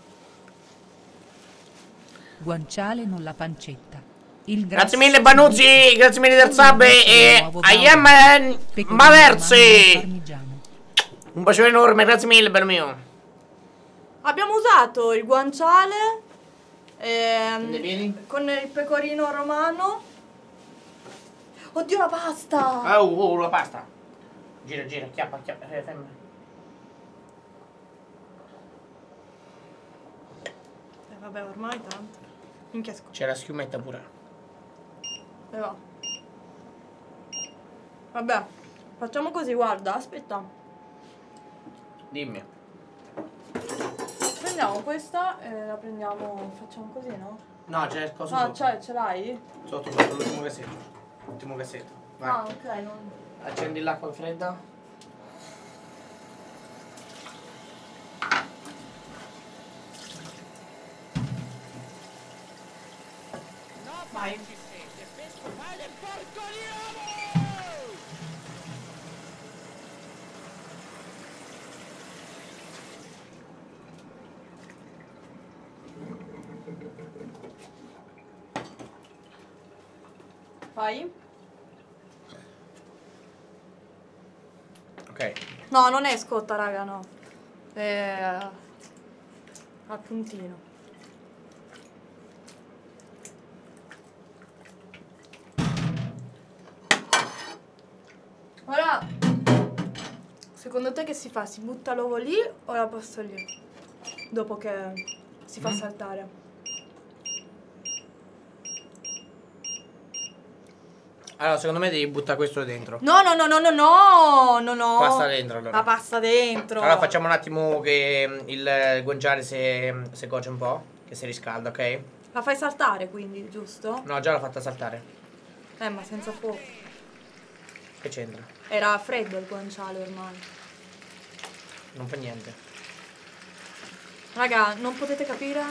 S5: Guanciale non la pancetta. Il
S2: Grazie
S5: grasso
S2: mille Banuzzi, grazie mille del sub e
S5: Uovo
S2: I
S5: Paolo.
S2: am
S5: Pecorino
S2: Maverzi.
S5: parmigiano.
S2: Un bacione enorme, grazie mille, bello mio.
S1: Abbiamo usato il guanciale ehm,
S2: Ne vieni?
S1: con il pecorino romano. Oddio, la pasta!
S2: Ah, uh, uh, la pasta. Gira, gira, chiappa, chiappa. Eh, fammi.
S1: Eh, vabbè, ormai tanto. Minchia scusa.
S2: C'è la schiumetta pure.
S1: Eh, va. Vabbè, facciamo così, guarda, aspetta.
S2: Dimmi.
S1: Prendiamo questa e la prendiamo, facciamo così, no?
S2: No, c'è il coso
S1: Ah,
S2: sotto.
S1: cioè, ce l'hai?
S2: Sotto, sotto, l'ultimo cassetto. L'ultimo cassetto. Vai.
S1: Ah, ok, non...
S2: Accendi l'acqua fredda.
S4: No,
S1: Vai.
S4: ci siete, vescovale il porco di uovo!
S1: Vai.
S2: Ok.
S1: No, non è scotta, raga, no. È al puntino. Ora, secondo te che si fa? Si butta l'uovo lì o la posto lì? Dopo che si fa
S2: Mm.
S1: saltare.
S2: Allora, secondo me devi buttare questo dentro.
S1: No, no, no, no, no, no, no, no.
S2: Pasta dentro, allora.
S1: La pasta dentro.
S2: Allora facciamo un attimo che il guanciale si, si cuoce un po', che si riscalda, ok?
S1: La fai saltare quindi, giusto?
S2: No, già l'ho fatta saltare.
S1: Eh, ma senza fuoco.
S2: Che c'entra?
S1: Era freddo il guanciale ormai.
S2: Non fa niente.
S1: Raga, non potete capire?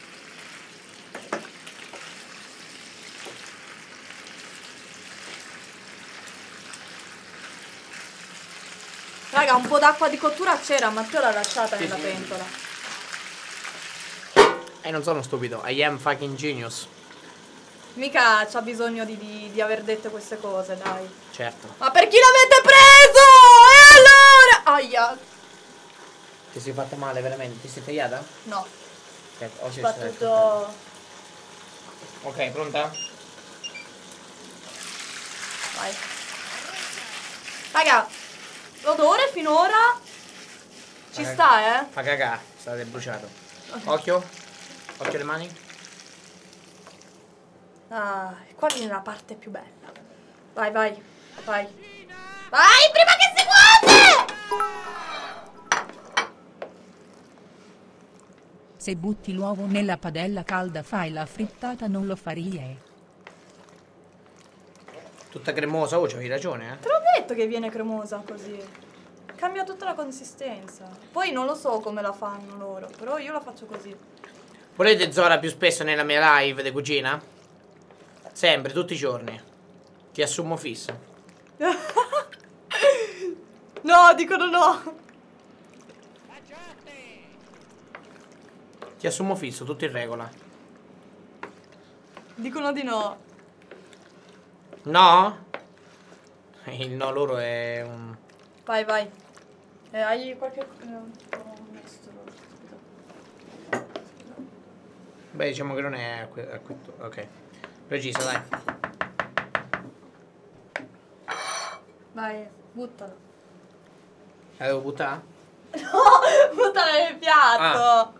S1: Raga, un po' d'acqua di cottura c'era, Matteo l'ha lasciata
S2: Sì,
S1: nella
S2: sì.
S1: pentola.
S2: Eh, non sono stupido. I am fucking genius.
S1: Mica c'ha bisogno di, di, di aver detto queste cose, dai.
S2: Certo.
S1: Ma per chi l'avete preso? E allora? Aia.
S2: Ti sei fatta male, veramente? Ti sei tagliata?
S1: No,
S2: Ok, oh, sì,
S1: fa
S2: stai
S1: tutto...
S2: Ok, pronta?
S1: Vai. Raga, l'odore finora ci
S2: Fa
S1: sta, eh.
S2: Fa cagà, state bruciato. Occhio. Occhio alle mani.
S1: Ah, qua viene la parte più bella. Vai, vai, vai. Vai, prima che si cuoce!
S5: Se butti l'uovo nella padella calda fai la frittata, non lo farie.
S2: Tutta cremosa, oh, c'avevi ragione, eh.
S1: Te l'ho detto che viene cremosa così. Cambia tutta la consistenza. Poi non lo so come la fanno loro, però io la faccio così.
S2: Volete Zora più spesso nella mia live di cucina? Sempre, tutti i giorni. Ti assumo fisso.
S1: No, dicono no.
S2: Ti assumo fisso, tutto in regola.
S1: Dicono di no.
S2: No? Il no loro è un...
S1: Vai, vai. Eh, hai qualche... eh, ho messo-
S2: Beh, diciamo che non è... que- a que- Ok. Regista, dai.
S1: Vai, buttalo.
S2: La devo buttare?
S1: No, buttala nel piatto.
S2: Ah.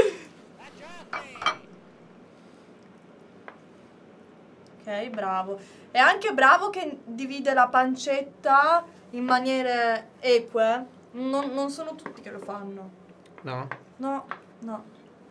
S1: Ok, bravo. È anche bravo che divide la pancetta in maniere eque. Non, non sono tutti che lo fanno.
S2: No?
S1: No, no.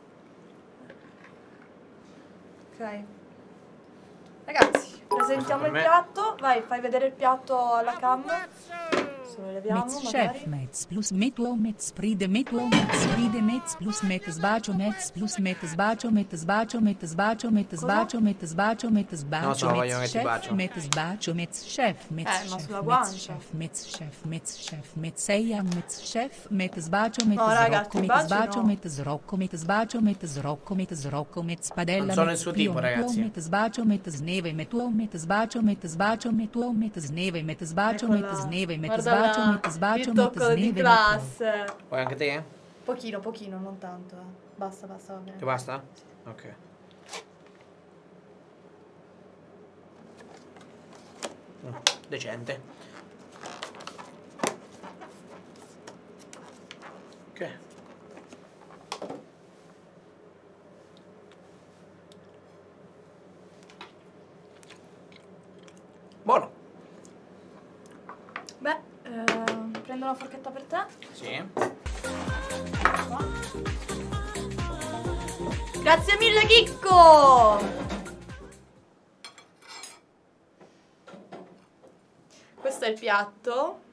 S1: Ok. Ragazzi, presentiamo
S2: per
S1: il
S2: me.
S1: piatto. Vai, fai vedere il piatto alla cam. Se lo leviamo,
S5: Metz
S1: magari.
S5: chef metz plus metlo metz pride metlo metz pride metz plus met sbacio metz plus met sbacio met sbacio met sbacio met sbacio met sbacio met
S2: Non so,
S5: sbacio
S2: vogliono che
S5: metz
S2: ti bacio.
S5: chef met sbacio metz chef metz
S1: Eh, ma
S5: chef
S1: sulla
S5: metz
S1: guancia.
S5: chef metz chef metz chef metz eia metz chef met sbacio met
S1: No, raga,
S5: srocco
S1: ti
S5: met
S1: baci
S5: sbacio
S1: no.
S5: met srocco met sbacio met srocco met srocco met spadella
S2: Non sono
S5: met
S2: il suo
S5: pio,
S2: tipo,
S5: met
S2: ragazzi.
S5: uo, met sbacio met sneve met uo, met sbacio met sbacio met uo, met sneve met sbacio met
S1: Eccola.
S5: sneve met
S1: Guarda
S5: sbacio
S1: là,
S5: met sbacio
S1: il
S5: met
S1: tocco di
S5: sneve met uo.
S1: classe.
S2: Vuoi anche te?
S1: Pochino, pochino, non tanto. Eh. Basta, basta, va bene.
S2: Ti basta? Ok. Mm, decente. Ok. Buono.
S1: Beh, ehm, prendo una forchetta per te.
S2: Sì.
S1: Qua. Grazie mille, Chicco! Questo è il piatto.